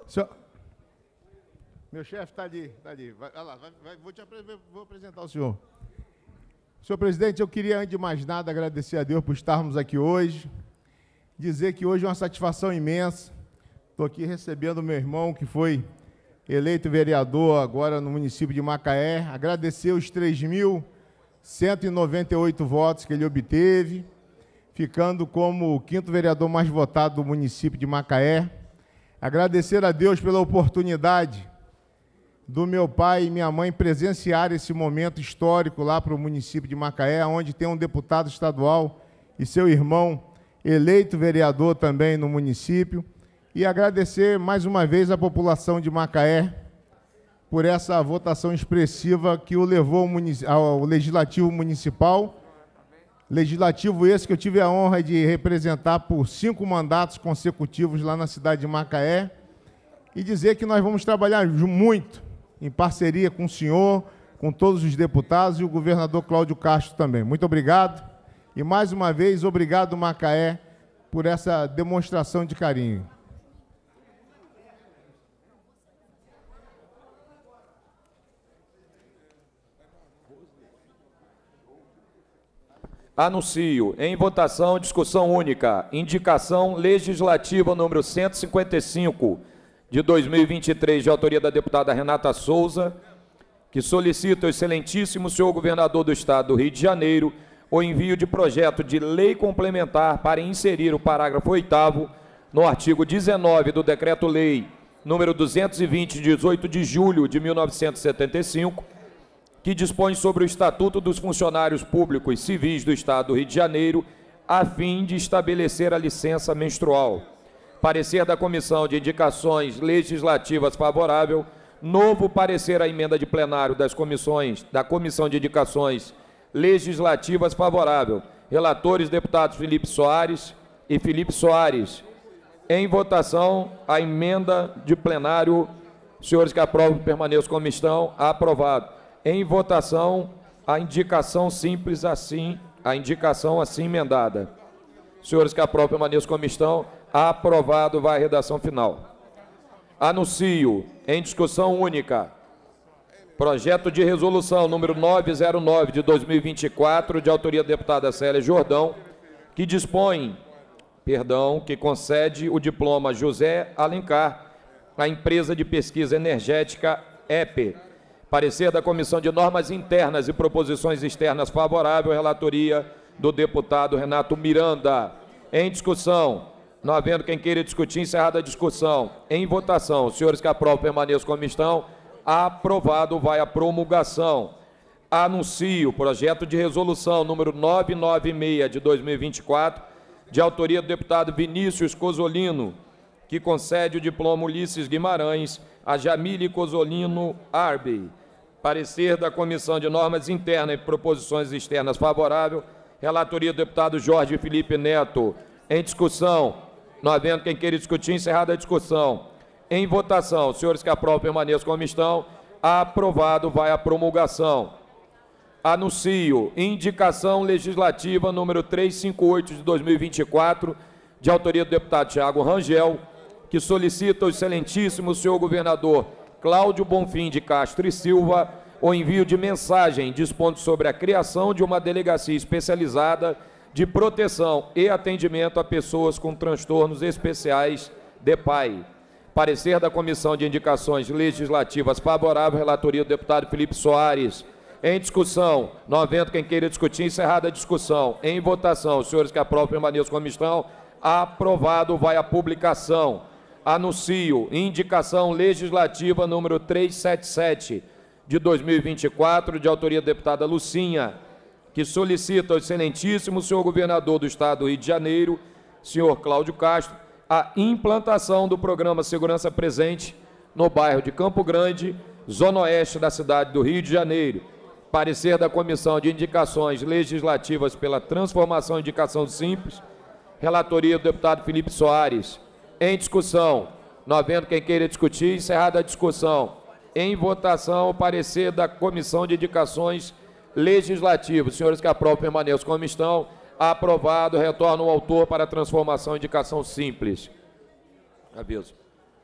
Meu chefe está ali, vou apresentar o senhor. Senhor presidente, eu queria, antes de mais nada, agradecer a Deus por estarmos aqui hoje, dizer que hoje é uma satisfação imensa. Estou aqui recebendo o meu irmão, que foi eleito vereador agora no município de Macaé, agradecer os 3.198 votos que ele obteve, ficando como o 5º vereador mais votado do município de Macaé. Agradecer a Deus pela oportunidade do meu pai e minha mãe presenciar esse momento histórico lá para o município de Macaé, onde tem um deputado estadual e seu irmão eleito vereador também no município. E agradecer mais uma vez a população de Macaé por essa votação expressiva que o levou ao Legislativo Municipal. Legislativo esse que eu tive a honra de representar por 5 mandatos consecutivos lá na cidade de Macaé. E dizer que nós vamos trabalhar muito em parceria com o senhor, com todos os deputados e o governador Cláudio Castro também. Muito obrigado. E mais uma vez, obrigado, Macaé, por essa demonstração de carinho. Anuncio em votação, discussão única, indicação legislativa número 155 de 2023, de autoria da deputada Renata Souza, que solicita ao excelentíssimo senhor governador do Estado do Rio de Janeiro o envio de projeto de lei complementar para inserir o parágrafo 8º no artigo 19 do Decreto-Lei número 220, de 18 de julho de 1975, que dispõe sobre o Estatuto dos Funcionários Públicos Civis do Estado do Rio de Janeiro, a fim de estabelecer a licença menstrual. Parecer da Comissão de Indicações Legislativas favorável. Novo parecer à emenda de plenário da Comissão de Indicações Legislativas favorável. Relatores, deputados Felipe Soares e Felipe Soares. Em votação, a emenda de plenário. Senhores que aprovam, permaneçam como estão. Aprovado. Em votação, a indicação simples assim, a indicação assim emendada. Senhores que aprovam, permaneçam como estão. Aprovado, vai a redação final. Anuncio, em discussão única, projeto de resolução número 909 de 2024, de autoria da deputada Célia Jordão, que que concede o diploma José Alencar à empresa de pesquisa energética EP. Parecer da Comissão de Normas Internas e Proposições Externas favorável, relatoria do deputado Renato Miranda. Em discussão, não havendo quem queira discutir, encerrada a discussão. Em votação, os senhores que aprovam permaneçam como estão. Aprovado, vai à promulgação. Anuncio o projeto de resolução número 996 de 2024, de autoria do deputado Vinícius Cozzolino, que concede o diploma Ulisses Guimarães a Jamile Cozzolino Arbey. Parecer da Comissão de Normas Internas e Proposições Externas favorável. Relatoria do deputado Jorge Felipe Neto. Em discussão. Não havendo quem queira discutir, encerrada a discussão. Em votação. Os senhores que aprovam permaneçam como estão. Aprovado, vai à promulgação. Anuncio indicação legislativa número 358 de 2024, de autoria do deputado Thiago Rangel, que solicita ao excelentíssimo senhor governador Cláudio Bonfim de Castro e Silva o envio de mensagem dispondo sobre a criação de uma delegacia especializada de proteção e atendimento a pessoas com transtornos especiais de PAI. Parecer da Comissão de Indicações Legislativas favorável, relatoria do deputado Felipe Soares. Em discussão, não havendo quem queira discutir, encerrada a discussão. Em votação, os senhores que aprovam permaneçam como estão. Aprovado, vai à publicação. Anuncio indicação legislativa número 377 de 2024, de autoria da deputada Lucinha, que solicita ao excelentíssimo senhor governador do estado do Rio de Janeiro, senhor Cláudio Castro, a implantação do programa Segurança Presente no bairro de Campo Grande, zona oeste da cidade do Rio de Janeiro. Parecer da Comissão de Indicações Legislativas pela Transformação e Indicação Simples, relatoria do deputado Felipe Soares. Em discussão, não havendo quem queira discutir, encerrada a discussão. Em votação, o parecer da Comissão de Indicações Legislativas. Os senhores que aprovam permaneçam como estão. Aprovado, retorna o autor para a transformação e indicação simples. Aviso.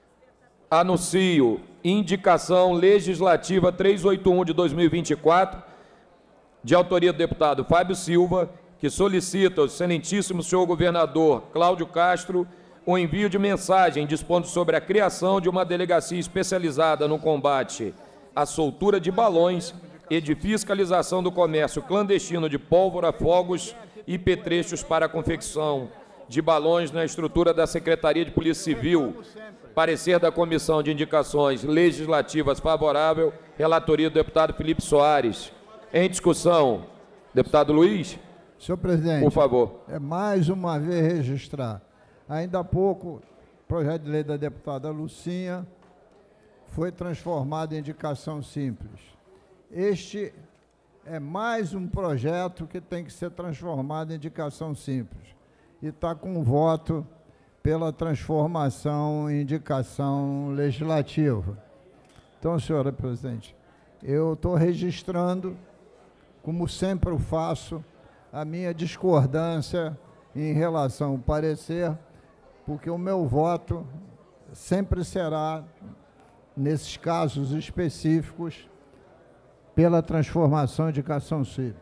Anuncio indicação legislativa 381 de 2024, de autoria do deputado Fábio Silva, que solicita ao excelentíssimo senhor governador Cláudio Castro o envio de mensagem dispondo sobre a criação de uma delegacia especializada no combate à soltura de balões e de fiscalização do comércio clandestino de pólvora, fogos e petrechos para a confecção de balões na estrutura da Secretaria de Polícia Civil. Parecer da Comissão de Indicações Legislativas favorável, relatoria do deputado Felipe Soares. Em discussão, deputado Luiz. Senhor presidente, por favor. É mais uma vez registrar. Ainda há pouco, o projeto de lei da deputada Lucinha foi transformado em indicação simples. Este é mais um projeto que tem que ser transformado em indicação simples. E está com voto pela transformação em indicação legislativa. Então, senhora presidente, eu estou registrando, como sempre eu faço, a minha discordância em relação ao parecer, porque o meu voto sempre será, nesses casos específicos, pela transformação em indicação simples.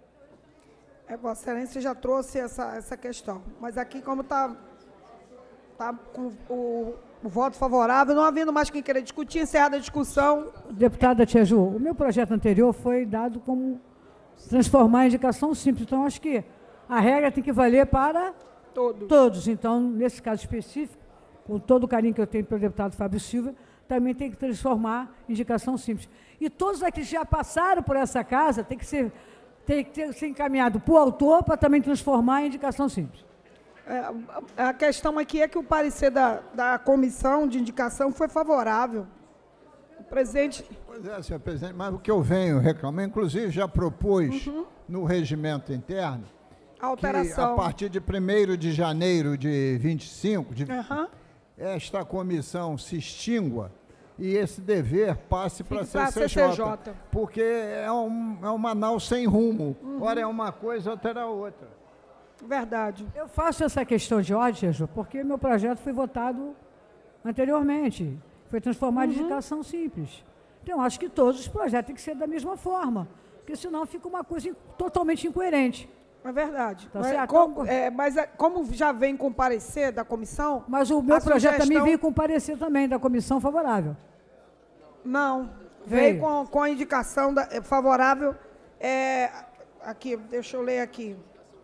Vossa Excelência já trouxe essa questão, mas aqui, como está com o voto favorável, não havendo mais quem queira discutir, encerrada a discussão. Deputada Tia Ju, o meu projeto anterior foi dado como transformar em indicação simples, então acho que a regra tem que valer para todos. Então, nesse caso específico, com todo o carinho que eu tenho pelo deputado Fábio Silva, também tem que transformar em indicação simples. E todos aqueles que já passaram por essa casa tem que ser encaminhado para o autor para também transformar em indicação simples. A questão aqui é que o parecer da comissão de indicação foi favorável. O presidente... Pois é, senhor presidente, mas o que eu venho reclamando, inclusive já propus no regimento interno, a alteração. Que a partir de 1º de janeiro de 25, esta comissão se extingua e esse dever passe para a CCJ, porque é uma nau sem rumo. Ora é uma coisa, outra era outra. Verdade. Eu faço essa questão de ordem, Ju, porque meu projeto foi votado anteriormente. Foi transformado em indicação simples. Então, acho que todos os projetos têm que ser da mesma forma, porque senão fica uma coisa totalmente incoerente. É verdade. Tá mas como já vem com parecer da comissão... Mas o meu projeto também veio com parecer também da comissão favorável. Não, veio com a indicação favorável. Aqui, deixa eu ler aqui.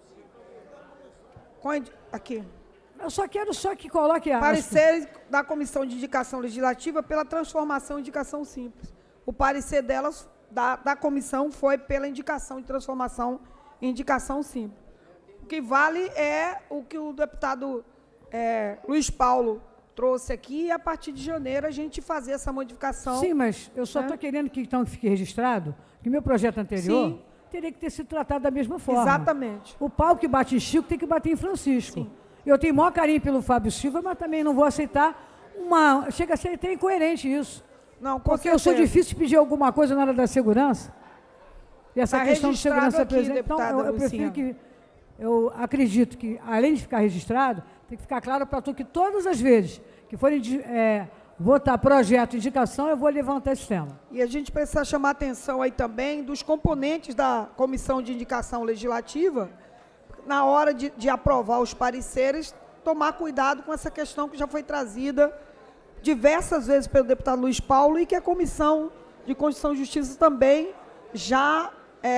Aqui. Eu só quero que coloque parecer da Comissão de Indicação Legislativa pela transformação em indicação simples. o parecer delas, da comissão, foi pela indicação de transformação em indicação simples. O que vale é o que o deputado Luiz Paulo trouxe aqui, e a partir de janeiro a gente fazer essa modificação. Sim, mas eu só estou querendo que então fique registrado que o meu projeto anterior teria que ter sido tratado da mesma forma. Exatamente. O pau que bate em Chico tem que bater em Francisco. Sim. Eu tenho o maior carinho pelo Fábio Silva, mas também não vou aceitar uma... Chega a ser até incoerente isso. Não, porque eu sou difícil de pedir alguma coisa na área da segurança. E essa questão de segurança presente. Então, eu prefiro que... Eu acredito que, além de ficar registrado, tem que ficar claro para tu que todas as vezes que forem votar projeto, indicação, eu vou levantar esse tema. E a gente precisa chamar a atenção aí também dos componentes da Comissão de Indicação Legislativa, na hora de aprovar os pareceres, tomar cuidado com essa questão que já foi trazida diversas vezes pelo deputado Luiz Paulo e que a Comissão de Constituição e Justiça também já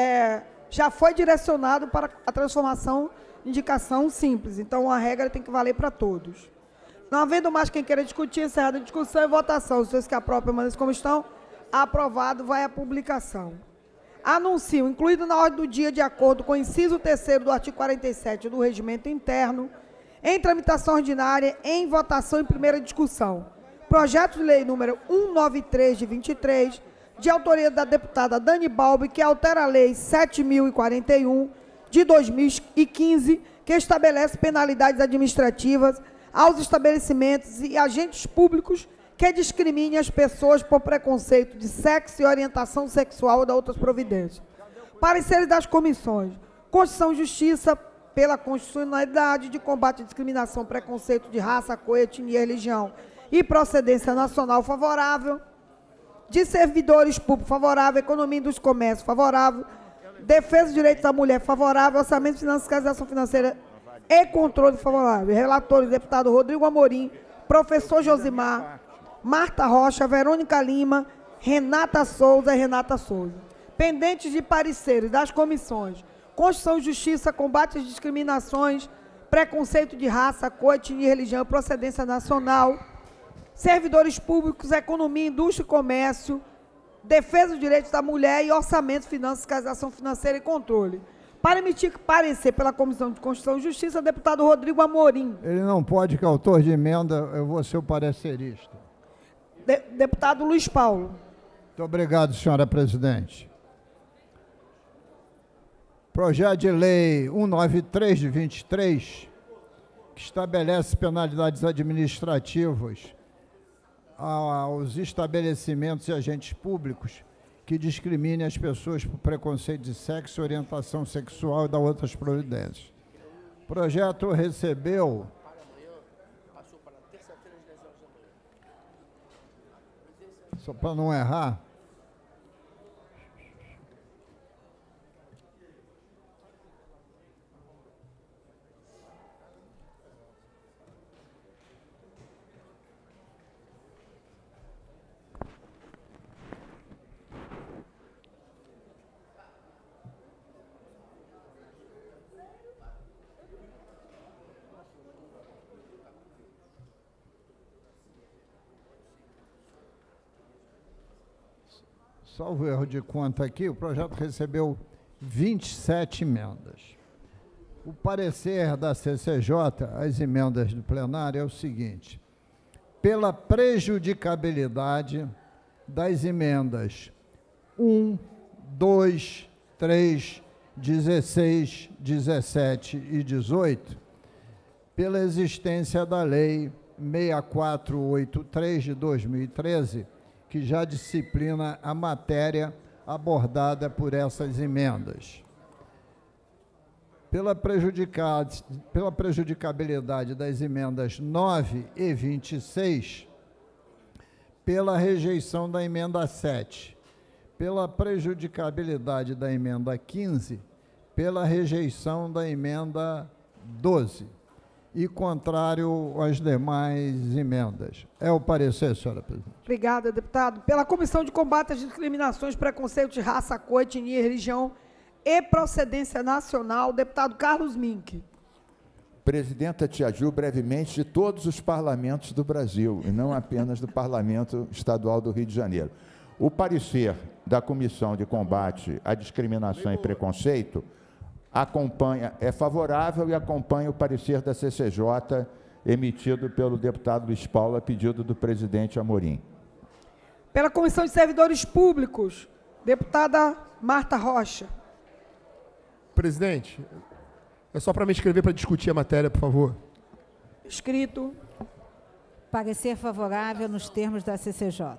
foi direcionado para a transformação em indicação simples. Então, a regra tem que valer para todos. Não havendo mais quem queira discutir, encerrada a discussão e votação. Os senhores que aprovam permanecem como estão, aprovado, vai à publicação. Anuncio, incluído na ordem do dia, de acordo com o inciso 3º do artigo 47 do Regimento Interno, em tramitação ordinária, em votação em primeira discussão, projeto de lei número 193 de 23, de autoria da deputada Dani Balbi, que altera a lei 7.041 de 2015, que estabelece penalidades administrativas aos estabelecimentos e agentes públicos que discriminem as pessoas por preconceito de sexo e orientação sexual ou da outras providências. Pareceres das comissões Constituição e Justiça, pela constitucionalidade de combate à discriminação, preconceito de raça, cor, etnia, religião e procedência nacional favorável, de servidores públicos favorável, economia e dos comércios favorável, defesa dos direitos da mulher favorável, orçamento de fiscalização financeira e controle favorável. Relatores, deputado Rodrigo Amorim, professor Josimar, Marta Rocha, Verônica Lima, Renata Souza e Renata Souza. Pendentes de pareceres das comissões Constituição e Justiça, combate às discriminações, preconceito de raça, cor, etnia, religião e procedência nacional, servidores públicos, economia, indústria e comércio, defesa dos direitos da mulher e orçamento, finanças, fiscalização financeira e controle. Para emitir parecer pela Comissão de Constituição e Justiça, deputado Rodrigo Amorim. Ele não pode, que é autor de emenda, eu vou ser o parecerista. Deputado Luiz Paulo. Muito obrigado, senhora presidente. Projeto de lei 193 de 23, que estabelece penalidades administrativas aos estabelecimentos e agentes públicos que discriminem as pessoas por preconceito de sexo, orientação sexual e da outras providências. O projeto recebeu... Só para não errar... Salvo erro de conta aqui, o projeto recebeu 27 emendas. O parecer da CCJ, as emendas do plenário, é o seguinte: pela prejudicabilidade das emendas 1, 2, 3, 16, 17 e 18, pela existência da Lei 6483 de 2013, que já disciplina a matéria abordada por essas emendas. Pela prejudicabilidade das emendas 9 e 26, pela rejeição da emenda 7, pela prejudicabilidade da emenda 15, pela rejeição da emenda 12 e contrário às demais emendas. É o parecer, senhora presidente. Obrigada, deputado. Pela Comissão de Combate às Discriminações, Preconceito de Raça, Cor, Etnia, Religião e Procedência Nacional, deputado Carlos Mink. Presidenta Tia Ju, brevemente, de todos os parlamentos do Brasil, e não apenas do Parlamento Estadual do Rio de Janeiro. O parecer da Comissão de Combate à Discriminação e Preconceito é favorável e acompanha o parecer da CCJ emitido pelo deputado Luiz Paulo a pedido do presidente Amorim. Pela Comissão de Servidores Públicos, deputada Marta Rocha. Presidente, é só para me inscrever para discutir a matéria, por favor. Escrito. Parecer favorável nos termos da CCJ.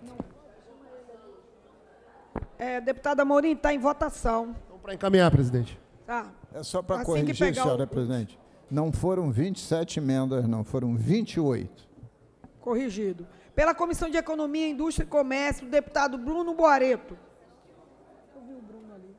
Deputada Amorim, está em votação. Então, para encaminhar, presidente. Tá. É só para Assim corrigir, senhora presidente. Não foram 27 emendas, não, foram 28. Corrigido. Pela Comissão de Economia, Indústria e Comércio, o deputado Bruno Boareto. Eu vi o Bruno ali.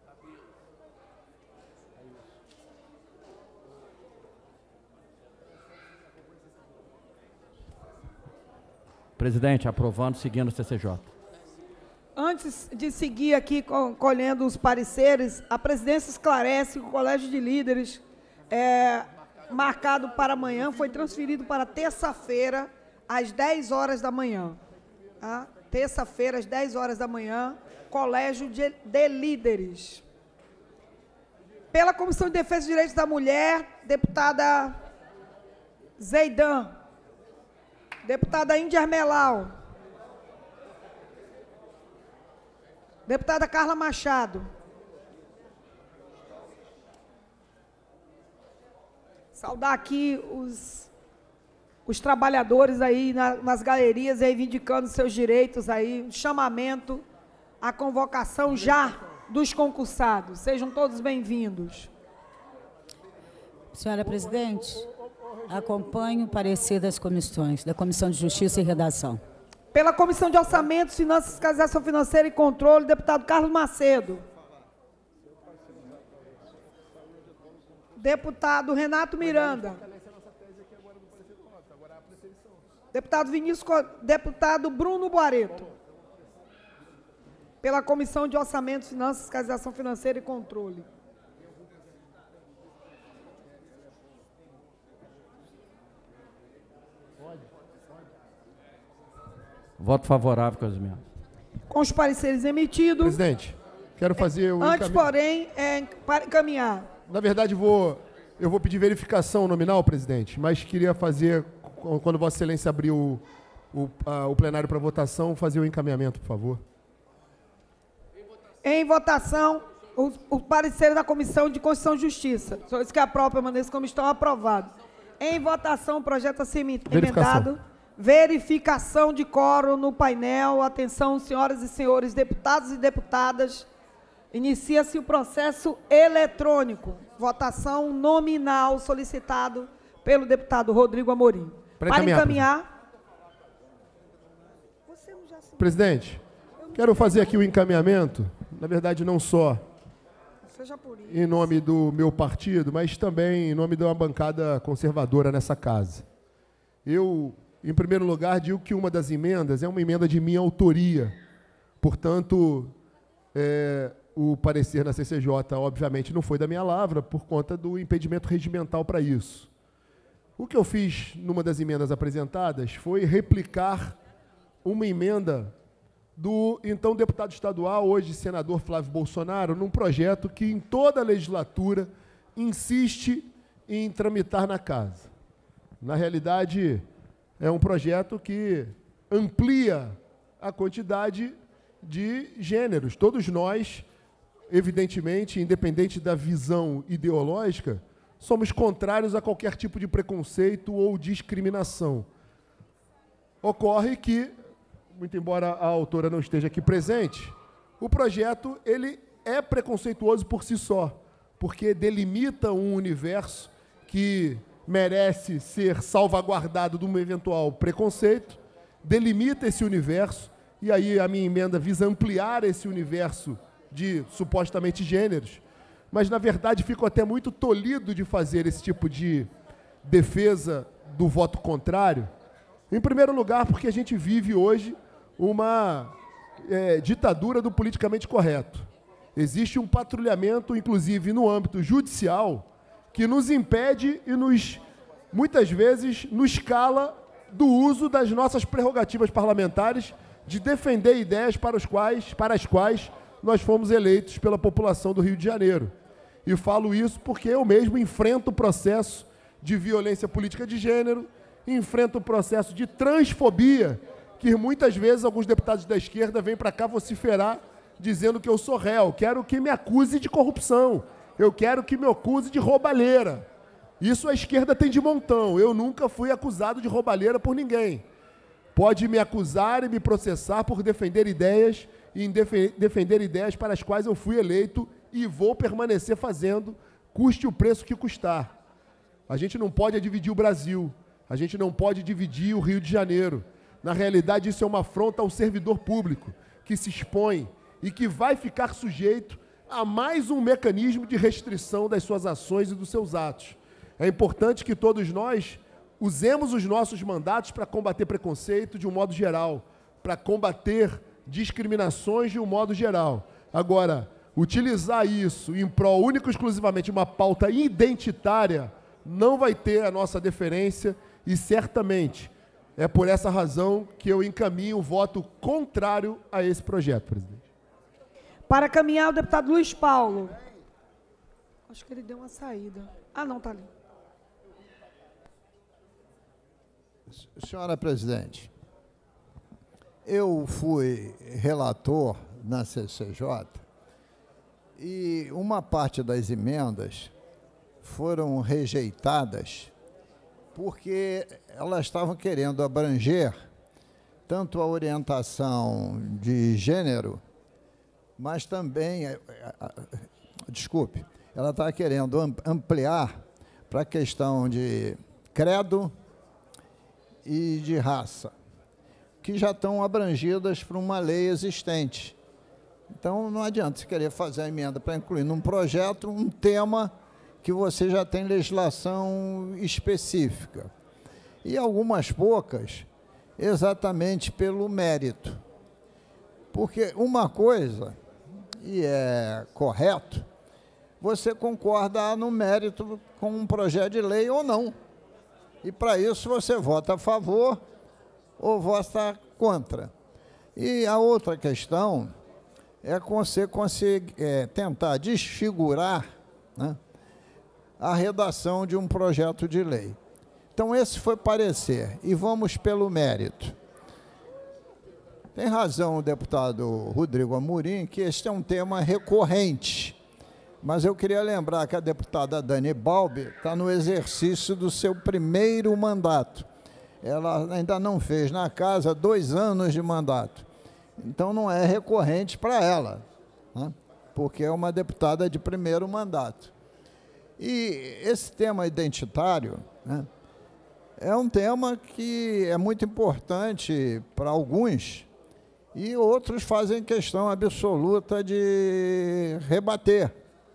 Presidente, aprovando, seguindo o CCJ. Antes de seguir aqui colhendo os pareceres, a presidência esclarece que o Colégio de Líderes, marcado para amanhã, foi transferido para terça-feira, às 10 horas da manhã. Tá? Terça-feira, às 10 horas da manhã, Colégio de Líderes. Pela Comissão de Defesa dos Direitos da Mulher, deputada Zeidan. Deputada Índia Armelau. Deputada Carla Machado. Saudar aqui os trabalhadores aí nas galerias, reivindicando seus direitos aí, um chamamento, a convocação já dos concursados. Sejam todos bem-vindos. Senhora presidente, acompanho o parecer das comissões, da Comissão de Justiça e Redação. Pela Comissão de Orçamentos, Finanças, Fiscalização Financeira e Controle, deputado Carlos Macedo. Deputado Renato Miranda. Deputado Bruno Boareto. Pela Comissão de Orçamentos, Finanças, Fiscalização Financeira e Controle. Voto favorável, Casimiro. Com os pareceres emitidos. Presidente, quero fazer o Antes, porém, para encaminhar. Na verdade, eu vou pedir verificação nominal, presidente, mas queria fazer, quando Vossa Excelência abrir o plenário para votação, fazer o encaminhamento, por favor. Em votação, o parecer da Comissão de Constituição e Justiça. Só isso que a própria maneira como estão aprovados. Em votação, o projeto a ser emendado. Verificação de quórum no painel. Atenção, senhoras e senhores deputados e deputadas. Inicia-se o processo eletrônico. Votação nominal solicitado pelo deputado Rodrigo Amorim. Para encaminhar. Presidente, quero fazer aqui o encaminhamento, na verdade não só em nome do meu partido, mas também em nome de uma bancada conservadora nessa casa. Eu, em primeiro lugar, digo que uma das emendas é uma emenda de minha autoria. Portanto, o parecer na CCJ, obviamente, não foi da minha lavra, por conta do impedimento regimental para isso. O que eu fiz numa das emendas apresentadas foi replicar uma emenda do então deputado estadual, hoje senador Flávio Bolsonaro, num projeto que em toda a legislatura insiste em tramitar na casa. Na realidade, é um projeto que amplia a quantidade de gêneros. Todos nós, evidentemente, independente da visão ideológica, somos contrários a qualquer tipo de preconceito ou discriminação. Ocorre que, muito embora a autora não esteja aqui presente, o projeto ele é preconceituoso por si só, porque delimita um universo que merece ser salvaguardado de um eventual preconceito, delimita esse universo, e aí a minha emenda visa ampliar esse universo de supostamente gêneros, mas na verdade fico até muito tolhido de fazer esse tipo de defesa do voto contrário. Em primeiro lugar, porque a gente vive hoje uma ditadura do politicamente correto. Existe um patrulhamento, inclusive no âmbito judicial, que nos impede e muitas vezes nos cala do uso das nossas prerrogativas parlamentares de defender ideias para as quais nós fomos eleitos pela população do Rio de Janeiro. E falo isso porque eu mesmo enfrento o processo de violência política de gênero, enfrento o processo de transfobia, que muitas vezes alguns deputados da esquerda vêm para cá vociferar dizendo que eu sou réu. Quero que me acuse de corrupção. Eu quero que me acuse de roubalheira. Isso a esquerda tem de montão. Eu nunca fui acusado de roubalheira por ninguém. Pode me acusar e me processar por defender ideias e defender ideias para as quais eu fui eleito e vou permanecer fazendo, custe o preço que custar. A gente não pode dividir o Brasil. A gente não pode dividir o Rio de Janeiro. Na realidade, isso é uma afronta ao servidor público que se expõe e que vai ficar sujeito a mais um mecanismo de restrição das suas ações e dos seus atos. É importante que todos nós usemos os nossos mandatos para combater preconceito de um modo geral, para combater discriminações de um modo geral. Agora, utilizar isso em prol único e exclusivamente uma pauta identitária não vai ter a nossa deferência e certamente é por essa razão que eu encaminho o voto contrário a esse projeto, presidente. Para caminhar, o deputado Luiz Paulo. Acho que ele deu uma saída. Ah, não, está ali. Senhora presidente, eu fui relator na CCJ e uma parte das emendas foram rejeitadas porque elas estavam querendo abranger tanto a orientação de gênero, mas também, desculpe, ela estava querendo ampliar para a questão de credo e de raça, que já estão abrangidas por uma lei existente. Então, não adianta você querer fazer a emenda para incluir num projeto um tema que você já tem legislação específica. E algumas poucas, exatamente pelo mérito. Porque uma coisa, e é correto, você concorda no mérito com um projeto de lei ou não. E, para isso, você vota a favor ou vota contra. E a outra questão é você tentar desfigurar, né, a redação de um projeto de lei. Então, esse foi parecer. E vamos pelo mérito. Tem razão o deputado Rodrigo Amorim que este é um tema recorrente. Mas eu queria lembrar que a deputada Dani Balbi está no exercício do seu primeiro mandato. Ela ainda não fez na casa 2 anos de mandato. Então, não é recorrente para ela, né? Porque é uma deputada de primeiro mandato. E esse tema identitário, né, é um tema que é muito importante para alguns e outros fazem questão absoluta de rebater.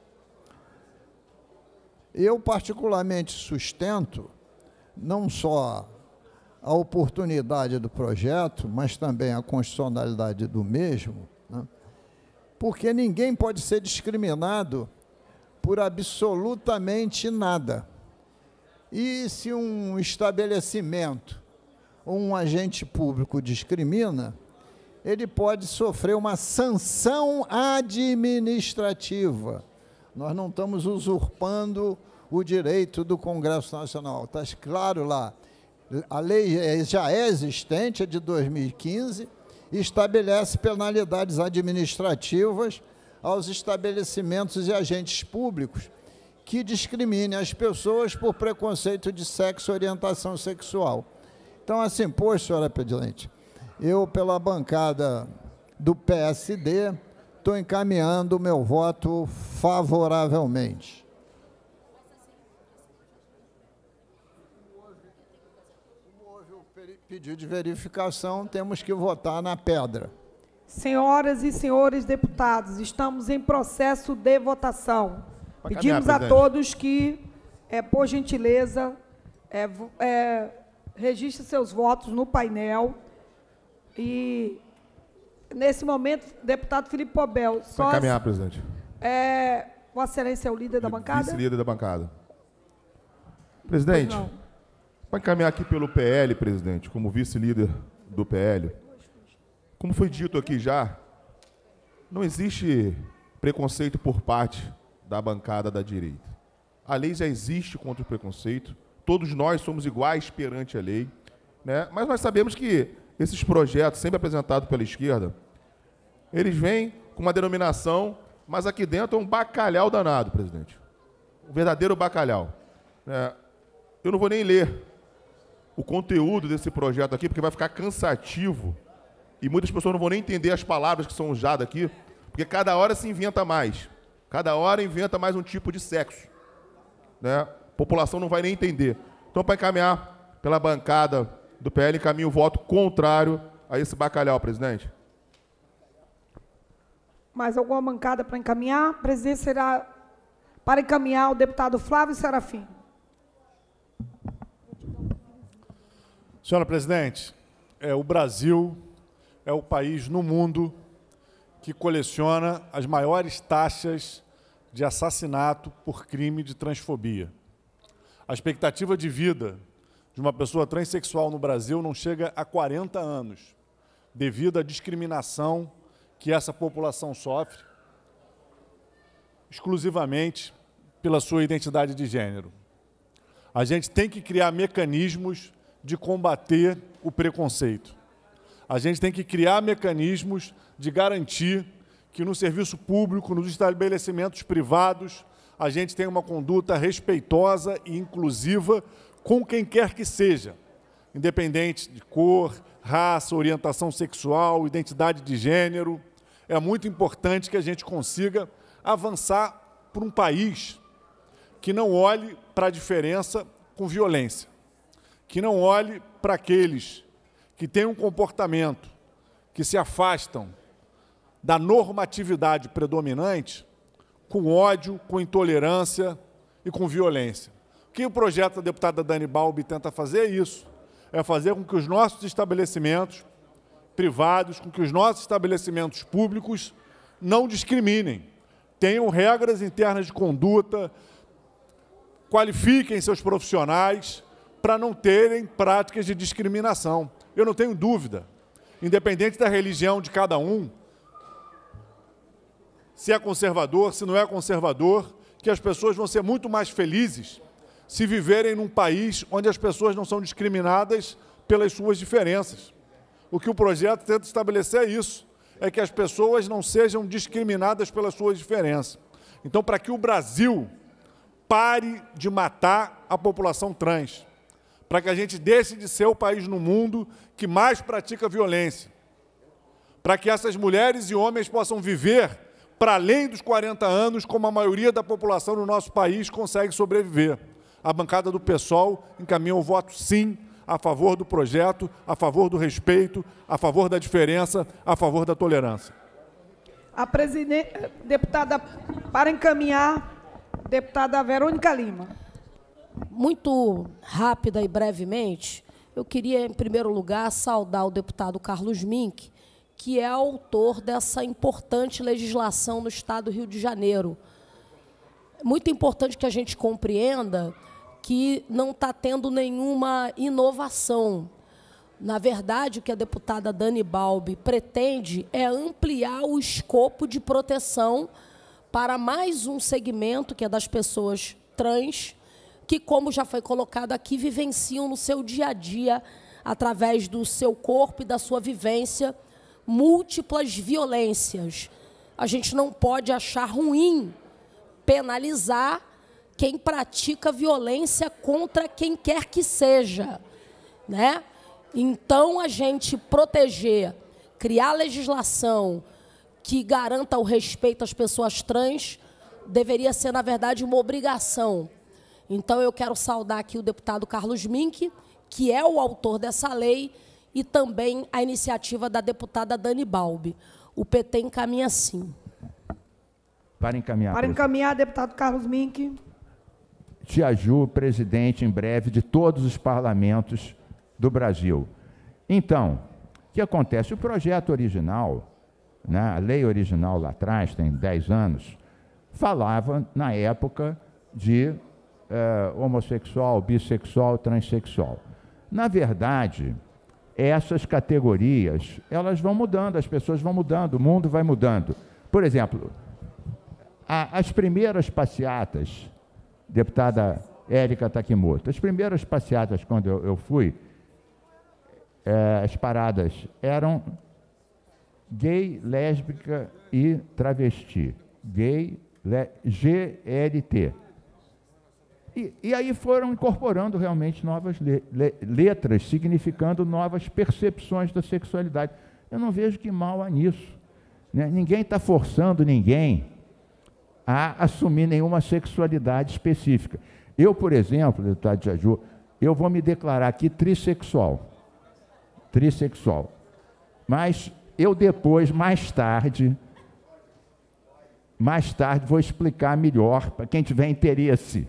Eu, particularmente, sustento não só a oportunidade do projeto, mas também a constitucionalidade do mesmo, né? Porque ninguém pode ser discriminado por absolutamente nada. E se um estabelecimento ou um agente público discrimina, ele pode sofrer uma sanção administrativa. Nós não estamos usurpando o direito do Congresso Nacional. Está claro lá. A lei já é existente, é de 2015, e estabelece penalidades administrativas aos estabelecimentos e agentes públicos que discriminem as pessoas por preconceito de sexo e orientação sexual. Então, assim, pois, senhora presidente, eu, pela bancada do PSD, estou encaminhando o meu voto favoravelmente. Como houve o pedido de verificação, temos que votar na pedra. Senhoras e senhores deputados, estamos em processo de votação. Pode Pedimos caminhar, a todos que, por gentileza, registrem seus votos no painel. E, nesse momento, deputado Felipe Pobel. Pode caminhar, presidente. Vossa Excelência é o líder da bancada? Vice-líder da bancada. Presidente, pode caminhar aqui pelo PL, presidente, como vice-líder do PL. Como foi dito aqui já, não existe preconceito por parte da bancada da direita. A lei já existe contra o preconceito, todos nós somos iguais perante a lei, né? Mas nós sabemos que esses projetos, sempre apresentados pela esquerda, eles vêm com uma denominação, mas aqui dentro é um bacalhau danado, presidente. Um verdadeiro bacalhau. Eu não vou nem ler o conteúdo desse projeto aqui, porque vai ficar cansativo e muitas pessoas não vão nem entender as palavras que são usadas aqui, porque cada hora se inventa mais. Cada hora inventa mais um tipo de sexo. A população não vai nem entender. Então, para encaminhar pela bancada do PL, encaminho o voto contrário a esse bacalhau, presidente. Mais alguma bancada para encaminhar? Presidente, será para encaminhar o deputado Flávio Serafim. Senhora presidente, o Brasil é o país no mundo que coleciona as maiores taxas de assassinato por crime de transfobia. A expectativa de vida de uma pessoa transexual no Brasil não chega a 40 anos, devido à discriminação que essa população sofre, exclusivamente pela sua identidade de gênero. A gente tem que criar mecanismos de combater o preconceito. A gente tem que criar mecanismos de garantir que no serviço público, nos estabelecimentos privados, a gente tenha uma conduta respeitosa e inclusiva com quem quer que seja, independente de cor, raça, orientação sexual, identidade de gênero. É muito importante que a gente consiga avançar para um país que não olhe para a diferença com violência, que não olhe para aqueles que têm um comportamento que se afastam da normatividade predominante com ódio, com intolerância e com violência. O que o projeto da deputada Dani Balbi tenta fazer é isso, é fazer com que os nossos estabelecimentos privados, com que os nossos estabelecimentos públicos não discriminem, tenham regras internas de conduta, qualifiquem seus profissionais para não terem práticas de discriminação. Eu não tenho dúvida, independente da religião de cada um, se é conservador, se não é conservador, que as pessoas vão ser muito mais felizes se viverem num país onde as pessoas não são discriminadas pelas suas diferenças. O que o projeto tenta estabelecer é isso, é que as pessoas não sejam discriminadas pelas suas diferenças. Então, para que o Brasil pare de matar a população trans, para que a gente deixe de ser o país no mundo que mais pratica violência, para que essas mulheres e homens possam viver para além dos 40 anos, como a maioria da população no nosso país consegue sobreviver. A bancada do PSOL encaminha o voto sim a favor do projeto, a favor do respeito, a favor da diferença, a favor da tolerância. A deputada, para encaminhar, deputada Verônica Lima. Muito rápida e brevemente, eu queria, em primeiro lugar, saudar o deputado Carlos Mink, que é autor dessa importante legislação no Estado do Rio de Janeiro. É muito importante que a gente compreenda que não está tendo nenhuma inovação. Na verdade, o que a deputada Dani Balbi pretende é ampliar o escopo de proteção para mais um segmento, que é das pessoas trans, que, como já foi colocado aqui, vivenciam no seu dia a dia, através do seu corpo e da sua vivência, múltiplas violências. A gente não pode achar ruim penalizar quem pratica violência contra quem quer que seja, né? Então, a gente proteger, criar legislação que garanta o respeito às pessoas trans deveria ser, na verdade, uma obrigação. Então, eu quero saudar aqui o deputado Carlos Mink, que é o autor dessa lei, e também a iniciativa da deputada Dani Balbi. O PT encaminha sim. Para encaminhar. Para encaminhar, deputado Carlos Mink. Tiaju, presidente em breve de todos os parlamentos do Brasil. Então, o que acontece? O projeto original, né, a lei original lá atrás, tem 10 anos, falava, na época, de homossexual, bissexual, transexual. Na verdade, essas categorias, elas vão mudando, as pessoas vão mudando, o mundo vai mudando. Por exemplo, as primeiras passeatas, deputada Érica Takimoto, as primeiras passeatas, quando eu fui, as paradas eram gay, lésbica e travesti. Gay, GLT. E aí foram incorporando realmente novas letras, significando novas percepções da sexualidade. Eu não vejo que mal há nisso. Né? Ninguém está forçando ninguém a assumir nenhuma sexualidade específica. Eu, por exemplo, deputado Jaju, eu vou me declarar aqui trissexual. Trissexual. Mas eu depois, mais tarde, vou explicar melhor para quem tiver interesse.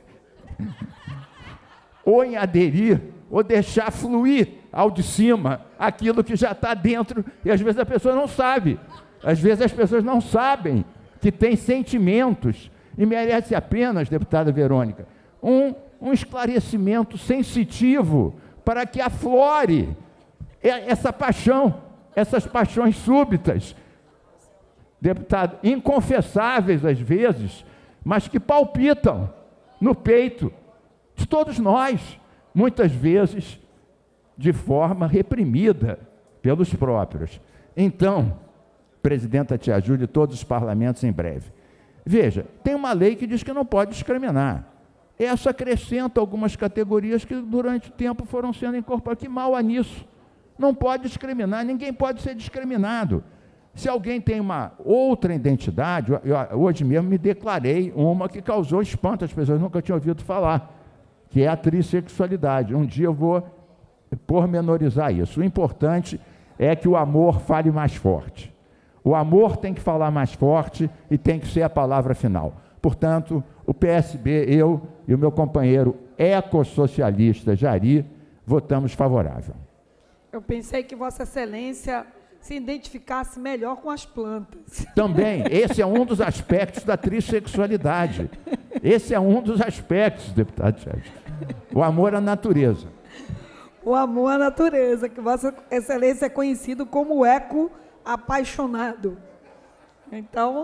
Ou em aderir, ou deixar fluir ao de cima aquilo que já está dentro, e às vezes a pessoa não sabe. Às vezes as pessoas não sabem que tem sentimentos, e merece apenas, deputada Verônica, um esclarecimento sensitivo para que aflore essa paixão, essas paixões súbitas, deputado, inconfessáveis às vezes, mas que palpitam no peito de todos nós, muitas vezes de forma reprimida pelos próprios. Então, presidenta Tia Júlia e todos os parlamentos em breve. Veja, tem uma lei que diz que não pode discriminar. Essa acrescenta algumas categorias que durante o tempo foram sendo incorporadas. Que mal há nisso? Não pode discriminar, ninguém pode ser discriminado. Se alguém tem uma outra identidade, hoje mesmo me declarei uma que causou espanto, as pessoas nunca tinham ouvido falar, que é a trissexualidade. Um dia eu vou pormenorizar isso. O importante é que o amor fale mais forte. O amor tem que falar mais forte e tem que ser a palavra final. Portanto, o PSB, eu e o meu companheiro ecossocialista Jari, votamos favorável. Eu pensei que Vossa Excelência se identificasse melhor com as plantas. Também, esse é um dos aspectos da trissexualidade. Esse é um dos aspectos, deputado Sérgio. O amor à natureza. O amor à natureza, que Vossa Excelência é conhecido como eco apaixonado. Então,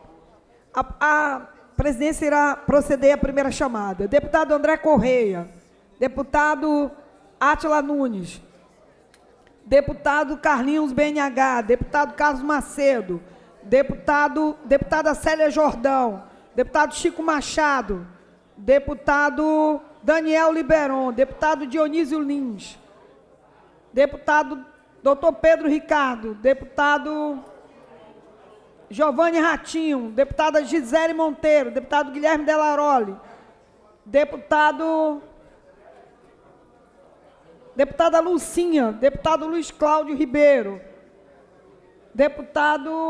a presidência irá proceder à primeira chamada. Deputado André Correia, deputado Átila Nunes, deputado Carlinhos BNH, deputado Carlos Macedo, deputada Célia Jordão, deputado Chico Machado, deputado Daniel Liberon, deputado Dionísio Lins, deputado Dr. Pedro Ricardo, deputado Giovanni Ratinho, deputada Gisele Monteiro, deputado Guilherme Delaroli, deputada Lucinha, deputado Luiz Cláudio Ribeiro, deputada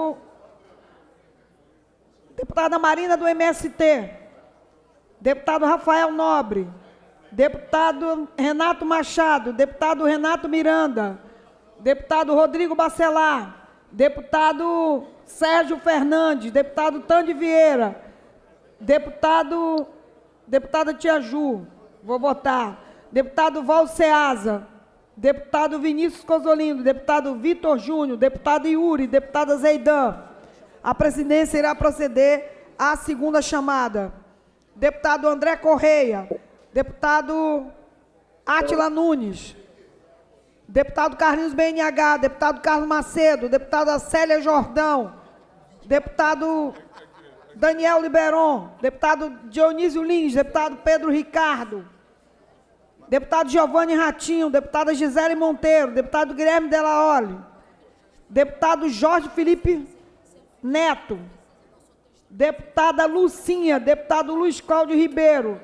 Marina do MST, deputado Rafael Nobre, deputado Renato Machado, deputado Renato Miranda, deputado Rodrigo Bacelar, deputado Sérgio Fernandes, deputado Tande Vieira, deputada Tia Ju, vou votar, deputado Val Ceasa, deputado Vinícius Cozolino, deputado Vitor Júnior, deputado Yuri, deputada Zeidan. A presidência irá proceder à segunda chamada. Deputado André Correia, deputado Átila Nunes, deputado Carlinhos BNH, deputado Carlos Macedo, deputada Célia Jordão, deputado Daniel Liberon, deputado Dionísio Lins, deputado Pedro Ricardo, deputado Giovanni Ratinho, deputada Gisele Monteiro, deputado Guilherme Delaroli, deputado Jorge Felipe Neto, deputada Lucinha, deputado Luiz Cláudio Ribeiro,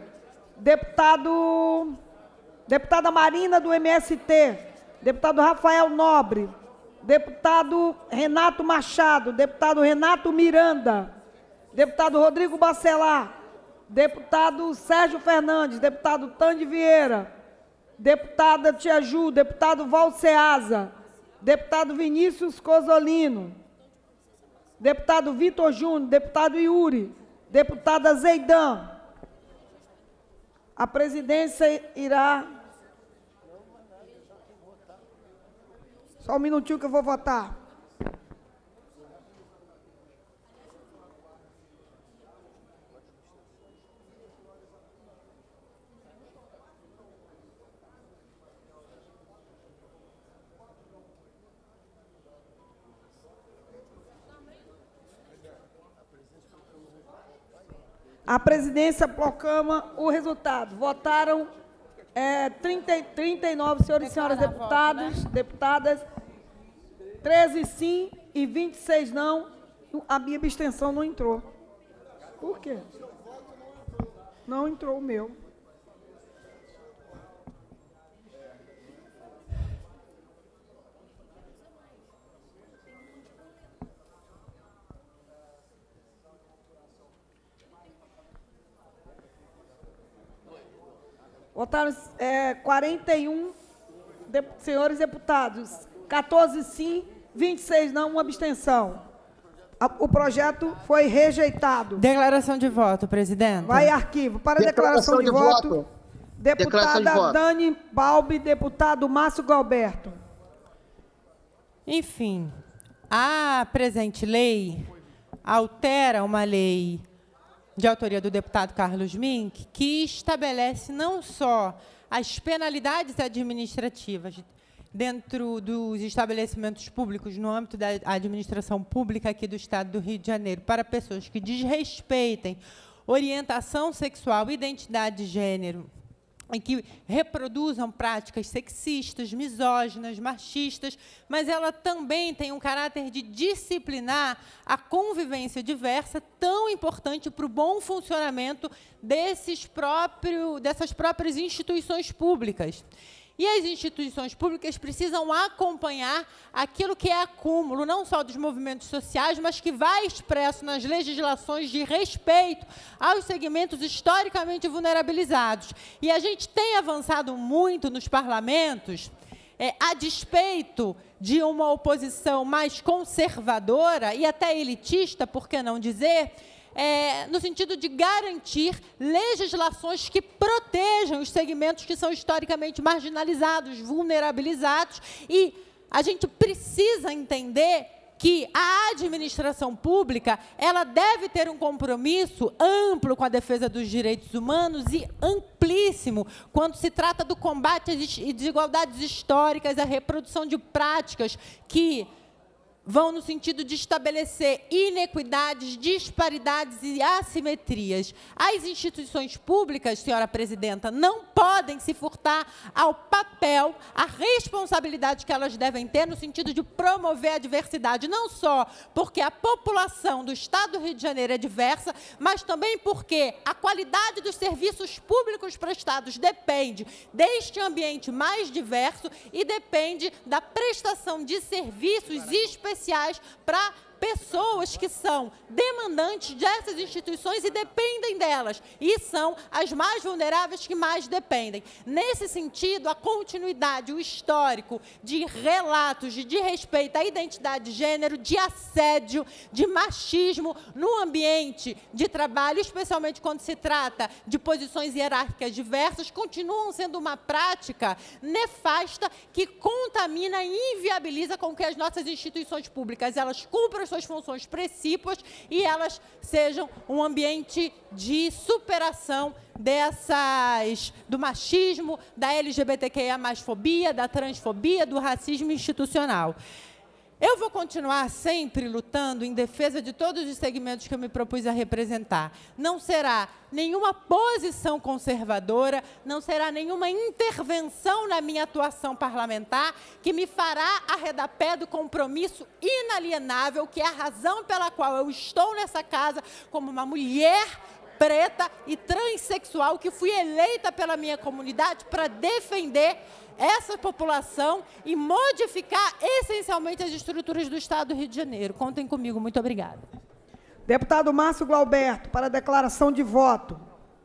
deputada Marina do MST, deputado Rafael Nobre, deputado Renato Machado, deputado Renato Miranda, deputado Rodrigo Bacelar, deputado Sérgio Fernandes, deputado Tande Vieira, deputada Tia Ju, deputado Val Ceasa, deputado Vinícius Cozolino, deputado Vitor Júnior, deputado Yuri, deputada Zeidan. A presidência irá Só um minutinho que eu vou votar. A presidência proclama o resultado. Votaram 39 senhores e senhoras deputadas, 13 sim e 26 não. A minha abstenção não entrou. Por quê? Não entrou o meu. Votaram 41 senhores deputados, 14 sim, 26 não, uma abstenção. O projeto foi rejeitado. Declaração de voto, presidente. Vai arquivo. Para declaração de voto, deputada Dani Balbi, deputado Márcio Galberto. Enfim, a presente lei altera uma lei de autoria do deputado Carlos Mink, que estabelece não só as penalidades administrativas dentro dos estabelecimentos públicos, no âmbito da administração pública aqui do Estado do Rio de Janeiro, para pessoas que desrespeitem orientação sexual, identidade de gênero, e que reproduzam práticas sexistas, misóginas, machistas, mas ela também tem um caráter de disciplinar a convivência diversa, tão importante para o bom funcionamento dessas próprias instituições públicas. E as instituições públicas precisam acompanhar aquilo que é acúmulo, não só dos movimentos sociais, mas que vai expresso nas legislações de respeito aos segmentos historicamente vulnerabilizados. E a gente tem avançado muito nos parlamentos, a despeito de uma oposição mais conservadora e até elitista, por que não dizer, no sentido de garantir legislações que protejam os segmentos que são historicamente marginalizados, vulnerabilizados, e a gente precisa entender que a administração pública ela deve ter um compromisso amplo com a defesa dos direitos humanos e amplíssimo quando se trata do combate às desigualdades históricas, à reprodução de práticas que vão no sentido de estabelecer inequidades, disparidades e assimetrias. As instituições públicas, senhora presidenta, não podem se furtar ao papel, à responsabilidade que elas devem ter no sentido de promover a diversidade, não só porque a população do Estado do Rio de Janeiro é diversa, mas também porque a qualidade dos serviços públicos prestados depende deste ambiente mais diverso e depende da prestação de serviços específicos para pessoas que são demandantes dessas instituições e dependem delas, e são as mais vulneráveis que mais dependem. Nesse sentido, a continuidade, o histórico de relatos de desrespeito à identidade de gênero, de assédio, de machismo no ambiente de trabalho, especialmente quando se trata de posições hierárquicas diversas, continuam sendo uma prática nefasta que contamina e inviabiliza com que as nossas instituições públicas elas cumpram suas funções precípuas e elas sejam um ambiente de superação do machismo, da LGBTQIA+fobia, da transfobia, do racismo institucional. Eu vou continuar sempre lutando em defesa de todos os segmentos que eu me propus a representar. Não será nenhuma posição conservadora, não será nenhuma intervenção na minha atuação parlamentar que me fará arredar pé do compromisso inalienável, que é a razão pela qual eu estou nessa casa como uma mulher preta e transexual que fui eleita pela minha comunidade para defender essa população e modificar essencialmente as estruturas do Estado do Rio de Janeiro. Contem comigo. Muito obrigada. Deputado Márcio Galberto, para a declaração de voto.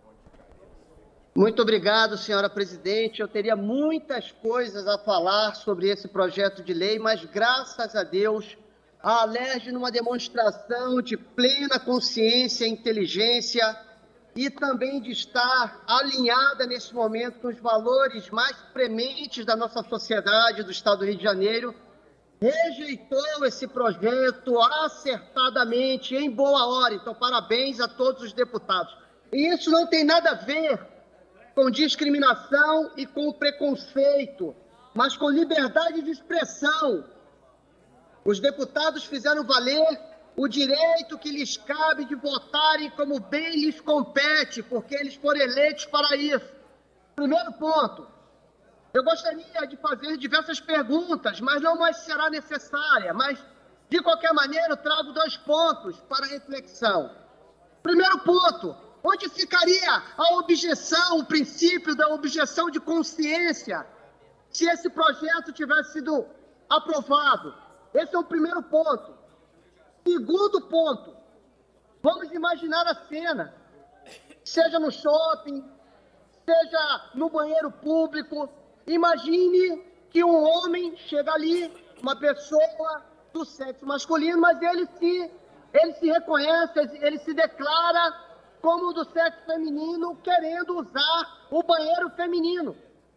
Muito obrigado, senhora presidente. Eu teria muitas coisas a falar sobre esse projeto de lei, mas, graças a Deus, a ALERJ, numa demonstração de plena consciência e inteligência, e também de estar alinhada nesse momento com os valores mais prementes da nossa sociedade, do Estado do Rio de Janeiro, rejeitou esse projeto acertadamente, em boa hora. Então, parabéns a todos os deputados. E isso não tem nada a ver com discriminação e com preconceito, mas com liberdade de expressão. Os deputados fizeram valer o direito que lhes cabe de votarem como bem lhes compete, porque eles foram eleitos para isso. Primeiro ponto. Eu gostaria de fazer diversas perguntas, mas não mais será necessária. Mas, de qualquer maneira, eu trago 2 pontos para reflexão. Primeiro ponto, onde ficaria a objeção, o princípio da objeção de consciência, se esse projeto tivesse sido aprovado? Esse é o primeiro ponto. Segundo ponto, vamos imaginar a cena, seja no shopping, seja no banheiro público. Imagine que um homem chega ali, uma pessoa do sexo masculino, mas ele se reconhece, ele se declara como do sexo feminino, querendo usar o banheiro feminino.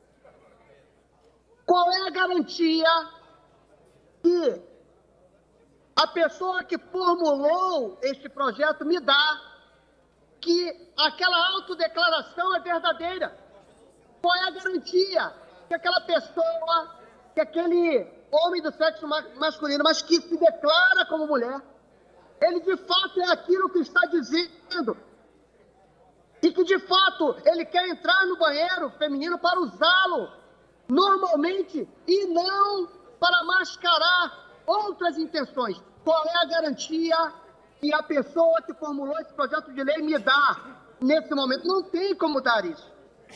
Qual é a garantia que a pessoa que formulou este projeto me dá que aquela autodeclaração é verdadeira? Qual é a garantia que aquela pessoa, que aquele homem do sexo masculino, mas que se declara como mulher, ele de fato é aquilo que está dizendo? E que de fato ele quer entrar no banheiro feminino para usá-lo normalmente e não para mascarar outras intenções? Qual é a garantia que a pessoa que formulou esse projeto de lei me dá nesse momento? Não tem como dar isso.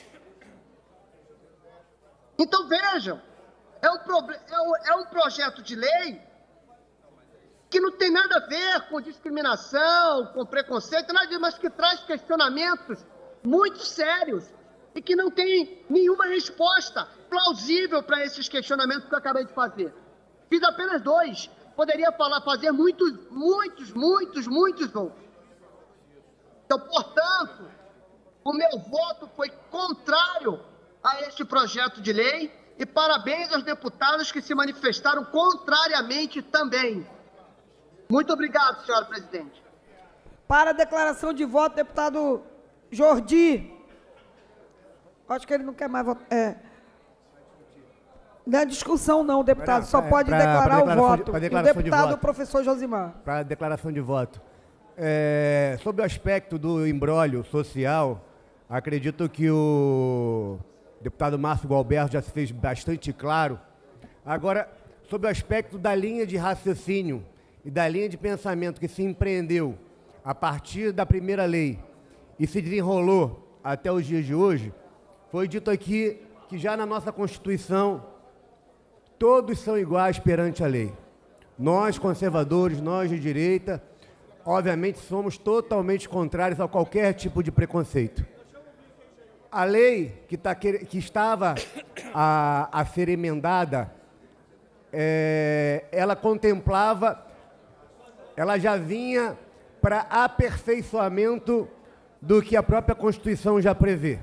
Então, vejam, é um projeto de lei que não tem nada a ver com discriminação, com preconceito, nada disso, mas que traz questionamentos muito sérios e que não tem nenhuma resposta plausível para esses questionamentos que eu acabei de fazer. Fiz apenas 2. Poderia fazer muitos outros. Então, portanto, o meu voto foi contrário a este projeto de lei e parabéns aos deputados que se manifestaram contrariamente também. Muito obrigado, senhora presidente. Para a declaração de voto, deputado Jordi. Acho que ele não quer mais votar. Não é discussão não, deputado. Só pode declarar o voto. O deputado, o professor Josimar. Para a declaração de voto. Sobre o aspecto do imbróglio social, acredito que o deputado Márcio Gualberto já se fez bastante claro. Agora, sobre o aspecto da linha de raciocínio e da linha de pensamento que se empreendeu a partir da primeira lei e se desenrolou até os dias de hoje, foi dito aqui que já na nossa Constituição todos são iguais perante a lei. Nós, conservadores, nós de direita, obviamente somos totalmente contrários a qualquer tipo de preconceito. A lei que estava a ser emendada, ela contemplava, ela já vinha para aperfeiçoamento do que a própria Constituição já prevê.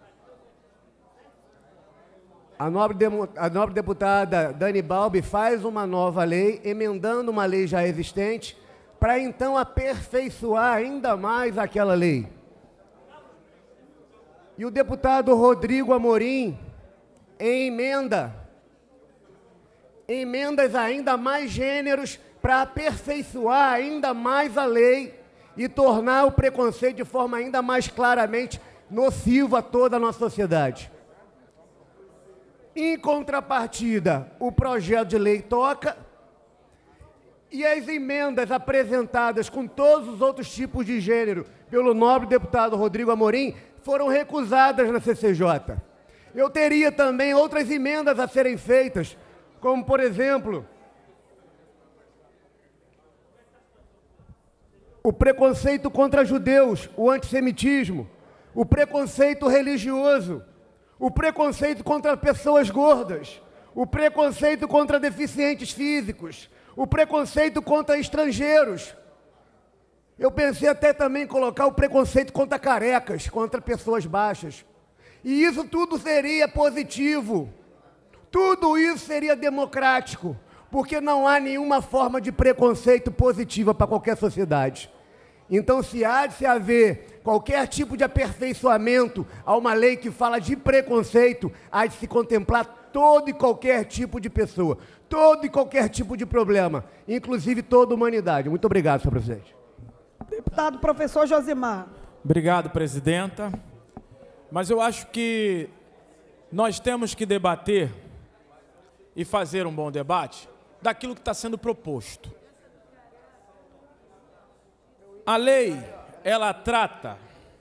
A nobre deputada Dani Balbi faz uma nova lei, emendando uma lei já existente, para então aperfeiçoar ainda mais aquela lei. E o deputado Rodrigo Amorim, em emendas ainda mais gêneros para aperfeiçoar ainda mais a lei e tornar o preconceito de forma ainda mais claramente nociva a toda a nossa sociedade. Em contrapartida, o projeto de lei toca e as emendas apresentadas com todos os outros tipos de gênero pelo nobre deputado Rodrigo Amorim foram recusadas na CCJ. Eu teria também outras emendas a serem feitas, como, por exemplo, o preconceito contra judeus, o antissemitismo, o preconceito religioso, o preconceito contra pessoas gordas, o preconceito contra deficientes físicos, o preconceito contra estrangeiros. Eu pensei até também em colocar o preconceito contra carecas, contra pessoas baixas. E isso tudo seria positivo. Tudo isso seria democrático, porque não há nenhuma forma de preconceito positiva para qualquer sociedade. Então, se há de se haver qualquer tipo de aperfeiçoamento a uma lei que fala de preconceito, há de se contemplar todo e qualquer tipo de pessoa, todo e qualquer tipo de problema, inclusive toda a humanidade. Muito obrigado, senhor presidente. Deputado professor Josimar. Obrigado, presidenta. Mas eu acho que nós temos que debater e fazer um bom debate daquilo que está sendo proposto. A lei, ela trata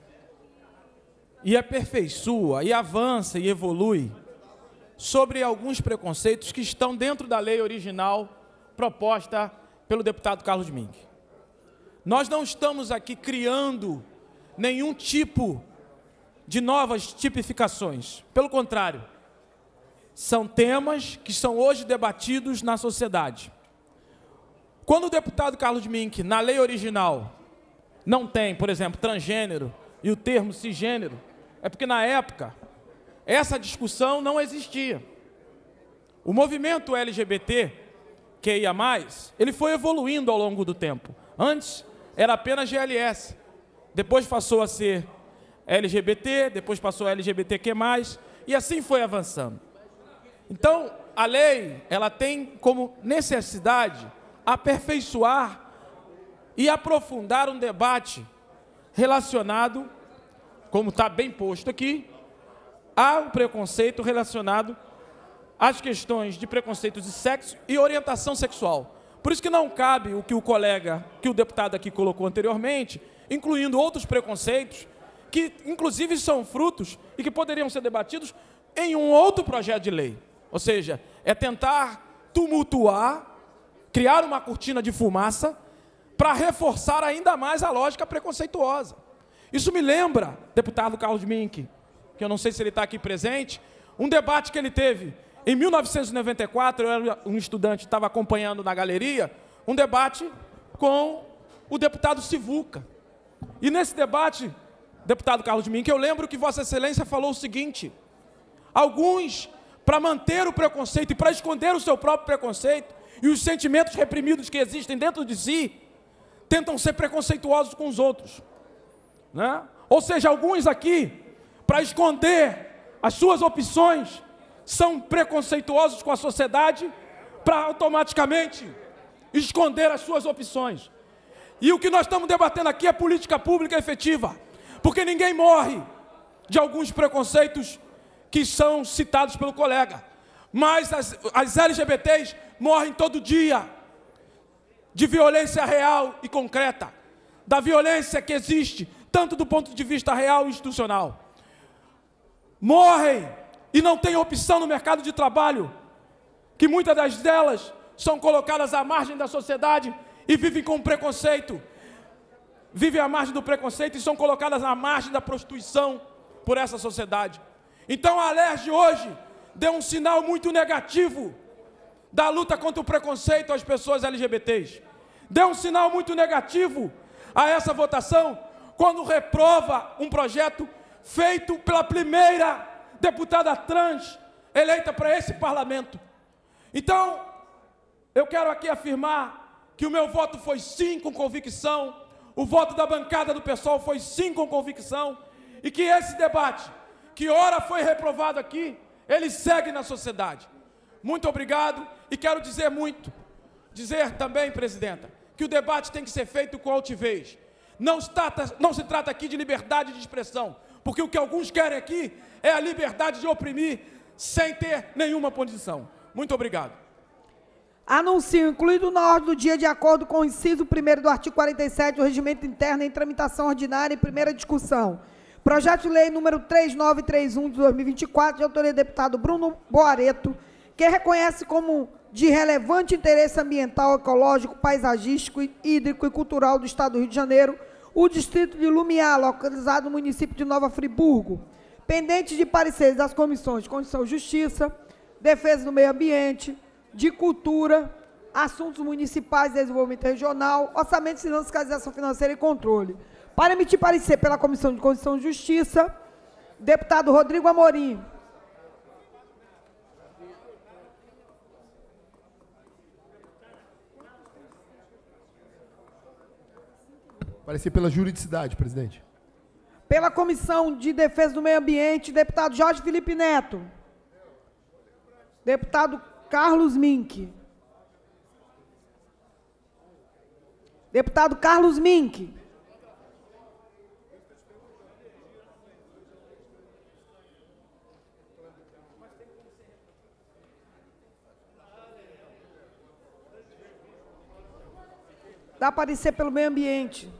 e aperfeiçoa, e avança e evolui sobre alguns preconceitos que estão dentro da lei original proposta pelo deputado Carlos Mink. Nós não estamos aqui criando nenhum tipo de novas tipificações. Pelo contrário, são temas que são hoje debatidos na sociedade. Quando o deputado Carlos Mink, na lei original, não tem, por exemplo, transgênero e o termo cisgênero, é porque na época essa discussão não existia. O movimento LGBT, QIA+, ele foi evoluindo ao longo do tempo. Antes era apenas GLS, depois passou a ser LGBT, depois passou a LGBTQ+, e assim foi avançando. Então, a lei, ela tem como necessidade aperfeiçoar e aprofundar um debate relacionado, como está bem posto aqui, ao preconceito relacionado às questões de preconceito de sexo e orientação sexual. Por isso que não cabe o que o deputado aqui colocou anteriormente, incluindo outros preconceitos, que inclusive são frutos e que poderiam ser debatidos em um outro projeto de lei. Ou seja, é tentar tumultuar, criar uma cortina de fumaça para reforçar ainda mais a lógica preconceituosa. Isso me lembra, deputado Carlos Mink, que eu não sei se ele está aqui presente, um debate que ele teve em 1994, eu era um estudante, estava acompanhando na galeria, um debate com o deputado Sivuca. E nesse debate, deputado Carlos Mink, eu lembro que Vossa Excelência falou o seguinte: alguns, para manter o preconceito e para esconder o seu próprio preconceito e os sentimentos reprimidos que existem dentro de si, tentam ser preconceituosos com os outros, né? Ou seja, alguns aqui, para esconder as suas opções, são preconceituosos com a sociedade para automaticamente esconder as suas opções. E o que nós estamos debatendo aqui é política pública efetiva, porque ninguém morre de alguns preconceitos que são citados pelo colega, mas as LGBTs morrem todo dia de violência real e concreta, da violência que existe, tanto do ponto de vista real e institucional. Morrem e não têm opção no mercado de trabalho, que muitas delas são colocadas à margem da sociedade e vivem com preconceito, vivem à margem do preconceito e são colocadas à margem da prostituição por essa sociedade. Então a Alerj hoje deu um sinal muito negativo da luta contra o preconceito às pessoas LGBTs. Deu um sinal muito negativo a essa votação quando reprova um projeto feito pela primeira deputada trans eleita para esse parlamento. Então, eu quero aqui afirmar que o meu voto foi sim com convicção, o voto da bancada do PSOL foi sim com convicção, e que esse debate, que ora foi reprovado aqui, ele segue na sociedade. Muito obrigado, e quero dizer também, presidenta, que o debate tem que ser feito com altivez. Não se trata aqui de liberdade de expressão, porque o que alguns querem aqui é a liberdade de oprimir sem ter nenhuma posição. Muito obrigado. Anuncio, incluído na ordem do dia, de acordo com o inciso 1º do artigo 47 do Regimento Interno, em tramitação ordinária em primeira discussão, projeto de lei número 3931 de 2024, de autoria do deputado Bruno Boareto, que reconhece como de relevante interesse ambiental, ecológico, paisagístico, hídrico e cultural do Estado do Rio de Janeiro, o distrito de Lumiar, localizado no município de Nova Friburgo, pendente de pareceres das comissões de Constituição e Justiça, Defesa do Meio Ambiente, de Cultura, Assuntos Municipais e Desenvolvimento Regional, Orçamento, Fiscalização Financeira e Controle. Para emitir parecer pela Comissão de Constituição e Justiça, deputado Rodrigo Amorim. Parecer pela juridicidade, presidente. Pela Comissão de Defesa do Meio Ambiente, deputado Jorge Felipe Neto. Deputado Carlos Mink. Deputado Carlos Mink. Dá parecer pelo meio ambiente.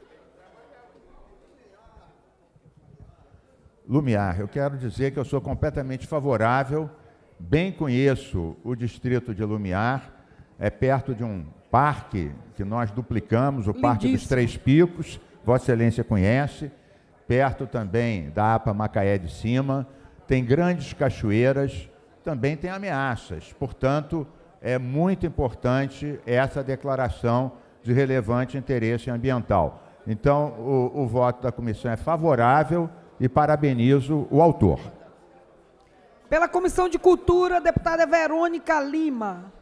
Lumiar, eu quero dizer que eu sou completamente favorável, bem conheço o distrito de Lumiar, é perto de um parque que nós duplicamos, o Parque dos Três Picos, Vossa Excelência conhece, perto também da APA Macaé de Cima, tem grandes cachoeiras, também tem ameaças, portanto, é muito importante essa declaração de relevante interesse ambiental. Então, o voto da comissão é favorável e parabenizo o autor. Pela Comissão de Cultura, deputada Verônica Lima.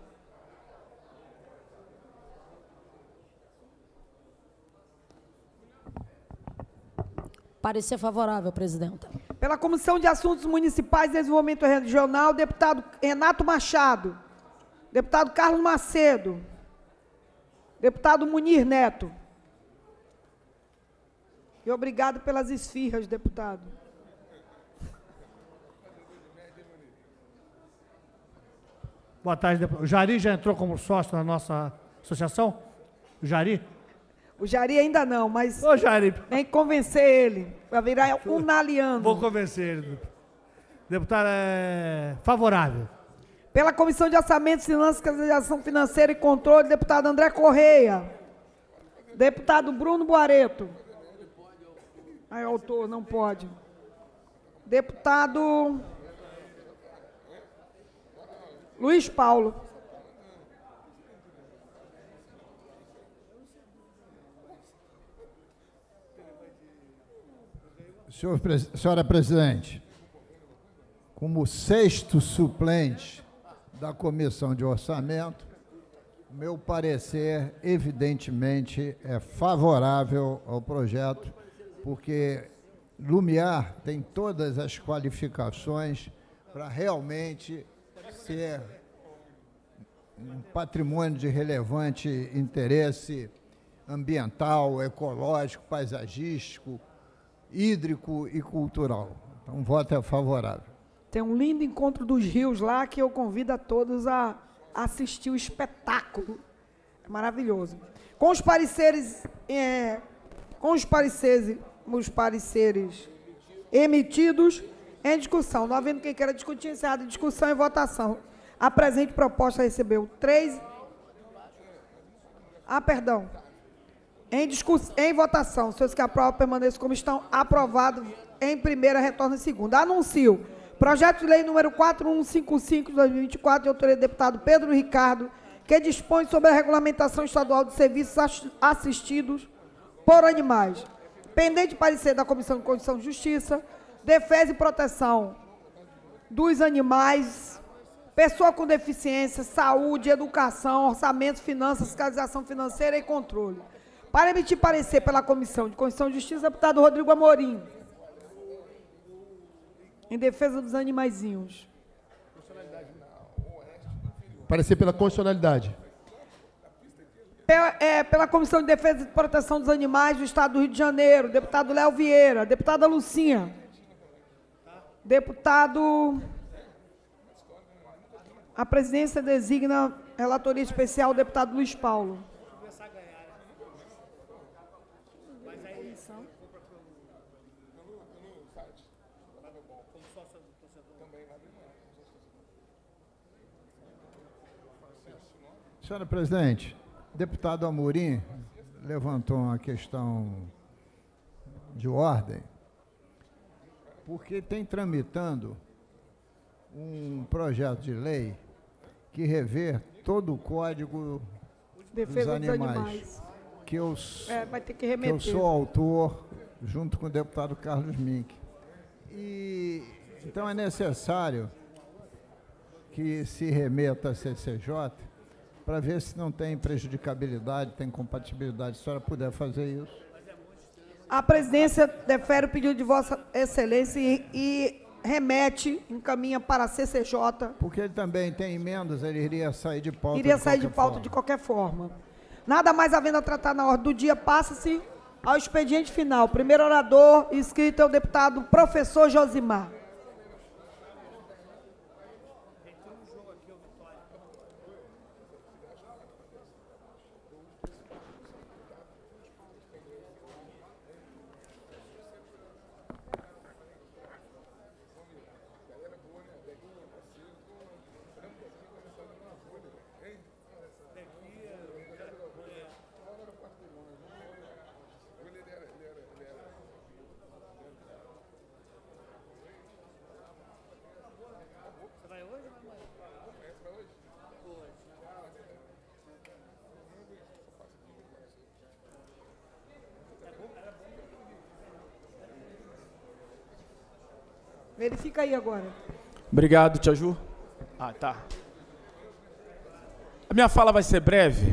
Parecer favorável, presidenta. Pela Comissão de Assuntos Municipais e Desenvolvimento Regional, deputado Renato Machado. Deputado Carlos Macedo. Deputado Munir Neto. E obrigado pelas esfirras, deputado. Boa tarde, deputado. O Jari já entrou como sócio na nossa associação? O Jari? O Jari ainda não, mas Ô, Jari. tem que convencer ele. Vai virar unaliano. Vou convencer ele. Deputado, é favorável. Pela Comissão de Orçamento, Finanças, Fiscalização Financeira e Controle, deputado André Correia. Deputado Bruno Boareto. Ai, autor, não pode. Deputado Luiz Paulo. Senhora presidente, como sexto suplente da Comissão de Orçamento, meu parecer, evidentemente, é favorável ao projeto, porque Lumiar tem todas as qualificações para realmente ser um patrimônio de relevante interesse ambiental, ecológico, paisagístico, hídrico e cultural. Então, o voto é favorável. Tem um lindo encontro dos rios lá que eu convido a todos a assistir o espetáculo. É maravilhoso. Com os pareceres emitidos em discussão. Não havendo quem queira discutir, encerrada a discussão e votação. A presente proposta recebeu 3... perdão. Em votação, senhores que aprovam permaneçam como estão, aprovado em primeira, retorno em segunda. Anuncio projeto de lei número 4155 de 2024, de autoria do deputado Pedro Ricardo, que dispõe sobre a regulamentação estadual de serviços assistidos por animais. Pendente parecer da Comissão de Constituição e Justiça, defesa e proteção dos animais, pessoa com deficiência, saúde, educação, orçamento, finanças, fiscalização financeira e controle. Para emitir parecer pela Comissão de Constituição e Justiça, deputado Rodrigo Amorim. Em defesa dos animaizinhos. Parecer pela constitucionalidade. Pela Comissão de Defesa e Proteção dos Animais do Estado do Rio de Janeiro, deputado Léo Vieira, deputada Lucinha. Deputado... A presidência designa relatoria especial o deputado Luiz Paulo. Senhora presidente, deputado Amorim levantou uma questão de ordem, porque tem tramitando um projeto de lei que revê todo o Código Defesa dos Animais, que eu vai ter que remeter. Que eu sou autor, junto com o deputado Carlos Mink. E, então é necessário que se remeta à CCJ para ver se não tem prejudicabilidade, tem compatibilidade. Se a senhora puder fazer isso. A presidência defere o pedido de Vossa Excelência e remete, encaminha para a CCJ. Porque ele também tem emendas, ele iria sair de pauta. Iria sair de pauta de qualquer forma. Nada mais havendo a tratar na ordem do dia, passa-se ao expediente final. Primeiro orador inscrito é o deputado professor Josimar. Verifica aí agora. Obrigado, Tia Ju. Ah, tá. A minha fala vai ser breve,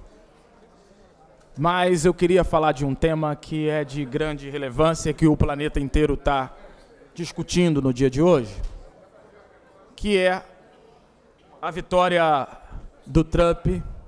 mas eu queria falar de um tema que é de grande relevância, que o planeta inteiro está discutindo no dia de hoje, que é a vitória do Trump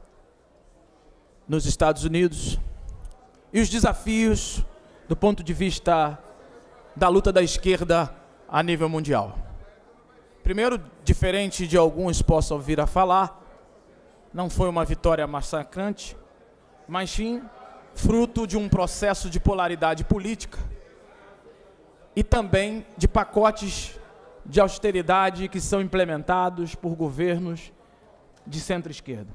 nos Estados Unidos e os desafios do ponto de vista da luta da esquerda a nível mundial. Primeiro, diferente de alguns possam vir a falar, não foi uma vitória massacrante, mas sim fruto de um processo de polaridade política e também de pacotes de austeridade que são implementados por governos de centro-esquerda.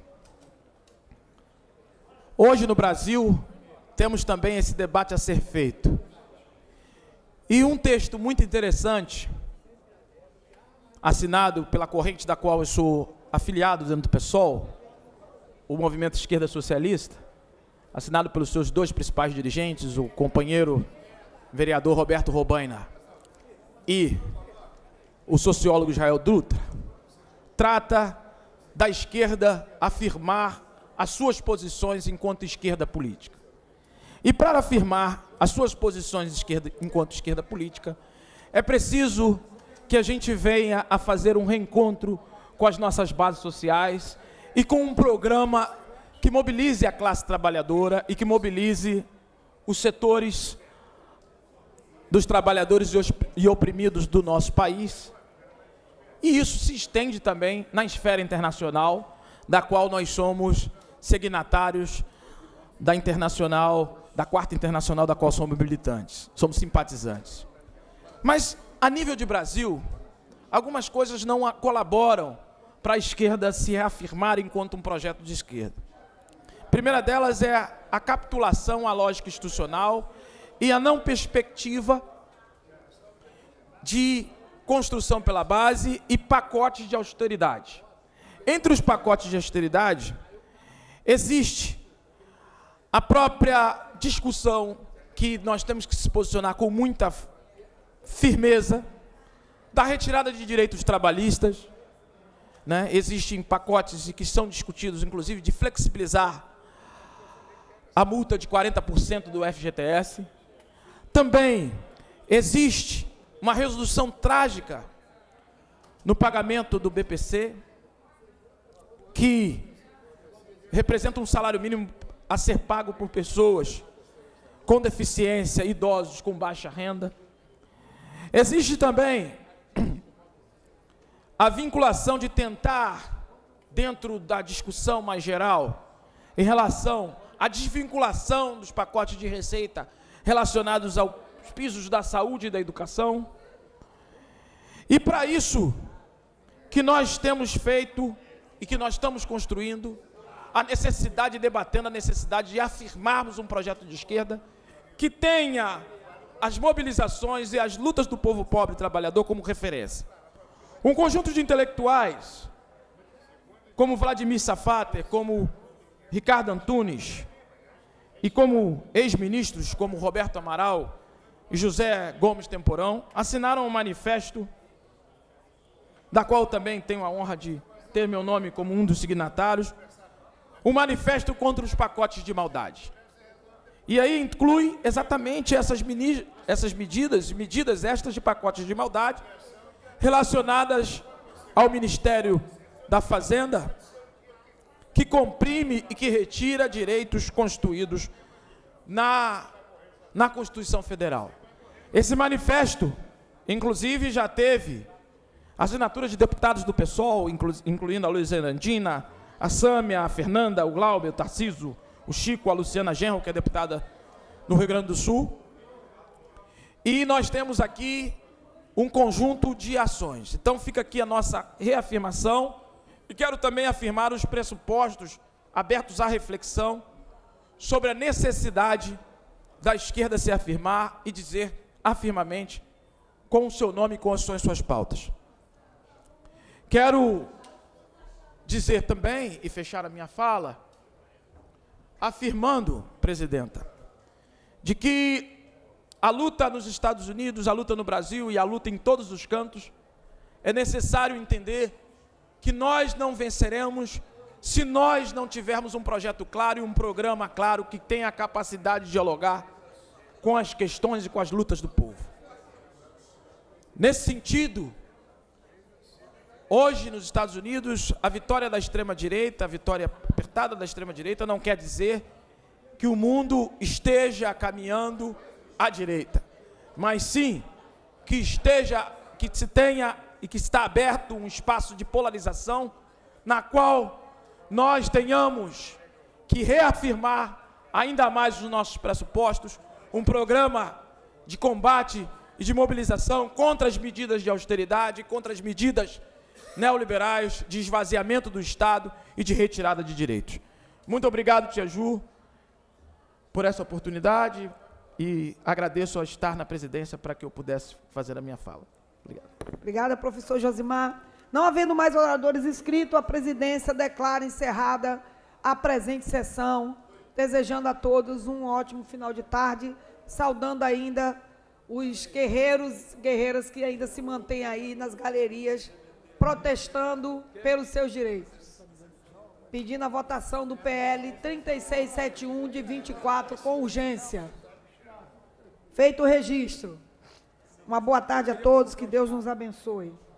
Hoje no Brasil temos também esse debate a ser feito. E um texto muito interessante, assinado pela corrente da qual eu sou afiliado dentro do PSOL, o Movimento Esquerda Socialista, assinado pelos seus dois principais dirigentes, o companheiro vereador Roberto Robaina e o sociólogo Israel Dutra, trata da esquerda afirmar as suas posições enquanto esquerda política. E para afirmar as suas posições enquanto esquerda política, é preciso que a gente venha a fazer um reencontro com as nossas bases sociais e com um programa que mobilize a classe trabalhadora e que mobilize os setores dos trabalhadores e oprimidos do nosso país. E isso se estende também na esfera internacional, da qual nós somos signatários da internacional, da Quarta Internacional, da qual somos militantes, somos simpatizantes. Mas, a nível de Brasil, algumas coisas não colaboram para a esquerda se reafirmar enquanto um projeto de esquerda. A primeira delas é a capitulação à lógica institucional e a não perspectiva de construção pela base e pacotes de austeridade. Entre os pacotes de austeridade, existe a própria discussão que nós temos que se posicionar com muita firmeza da retirada de direitos trabalhistas, né? Existem pacotes que são discutidos, inclusive, de flexibilizar a multa de 40% do FGTS. Também existe uma resolução trágica no pagamento do BPC, que representa um salário mínimo a ser pago por pessoas com deficiência, idosos com baixa renda. Existe também a vinculação de tentar, dentro da discussão mais geral, em relação à desvinculação dos pacotes de receita relacionados aos pisos da saúde e da educação. E para isso que nós temos feito e que nós estamos construindo, a necessidade, debatendo a necessidade de afirmarmos um projeto de esquerda que tenha as mobilizações e as lutas do povo pobre e trabalhador como referência. Um conjunto de intelectuais, como Vladimir Safater, como Ricardo Antunes, e como ex-ministros como Roberto Amaral e José Gomes Temporão, assinaram um manifesto, da qual também tenho a honra de ter meu nome como um dos signatários, um manifesto contra os pacotes de maldade. E aí inclui exatamente essas medidas extras de pacotes de maldade relacionadas ao Ministério da Fazenda, que comprime e que retira direitos constituídos na Constituição Federal. Esse manifesto, inclusive, já teve assinatura de deputados do PSOL, incluindo a Luísa Erandina, a Sâmia, a Fernanda, o Glauber, o Tarciso, o Chico, a Luciana Genro, que é deputada no Rio Grande do Sul. E nós temos aqui um conjunto de ações. Então fica aqui a nossa reafirmação, e quero também afirmar os pressupostos abertos à reflexão sobre a necessidade da esquerda se afirmar e dizer afirmamente com o seu nome e com as suas pautas. Quero dizer também, e fechar a minha fala, afirmando, presidenta, de que a luta nos Estados Unidos, a luta no Brasil e a luta em todos os cantos, é necessário entender que nós não venceremos se nós não tivermos um projeto claro e um programa claro que tenha a capacidade de dialogar com as questões e com as lutas do povo. Nesse sentido, hoje nos Estados Unidos, a vitória da extrema-direita, a vitória apertada da extrema-direita não quer dizer que o mundo esteja caminhando à direita, mas sim que se tenha e que está aberto um espaço de polarização na qual nós tenhamos que reafirmar ainda mais os nossos pressupostos, um programa de combate e de mobilização contra as medidas de austeridade, contra as medidas neoliberais de esvaziamento do Estado e de retirada de direitos. Muito obrigado, tia Ju, por essa oportunidade e agradeço a estar na presidência para que eu pudesse fazer a minha fala. Obrigado. Obrigada, professor Josimar. Não havendo mais oradores inscritos, a presidência declara encerrada a presente sessão, desejando a todos um ótimo final de tarde, saudando ainda os guerreiras que ainda se mantêm aí nas galerias, protestando pelos seus direitos. Pedindo a votação do PL 3671 de 24 com urgência. Feito o registro. Uma boa tarde a todos, que Deus nos abençoe.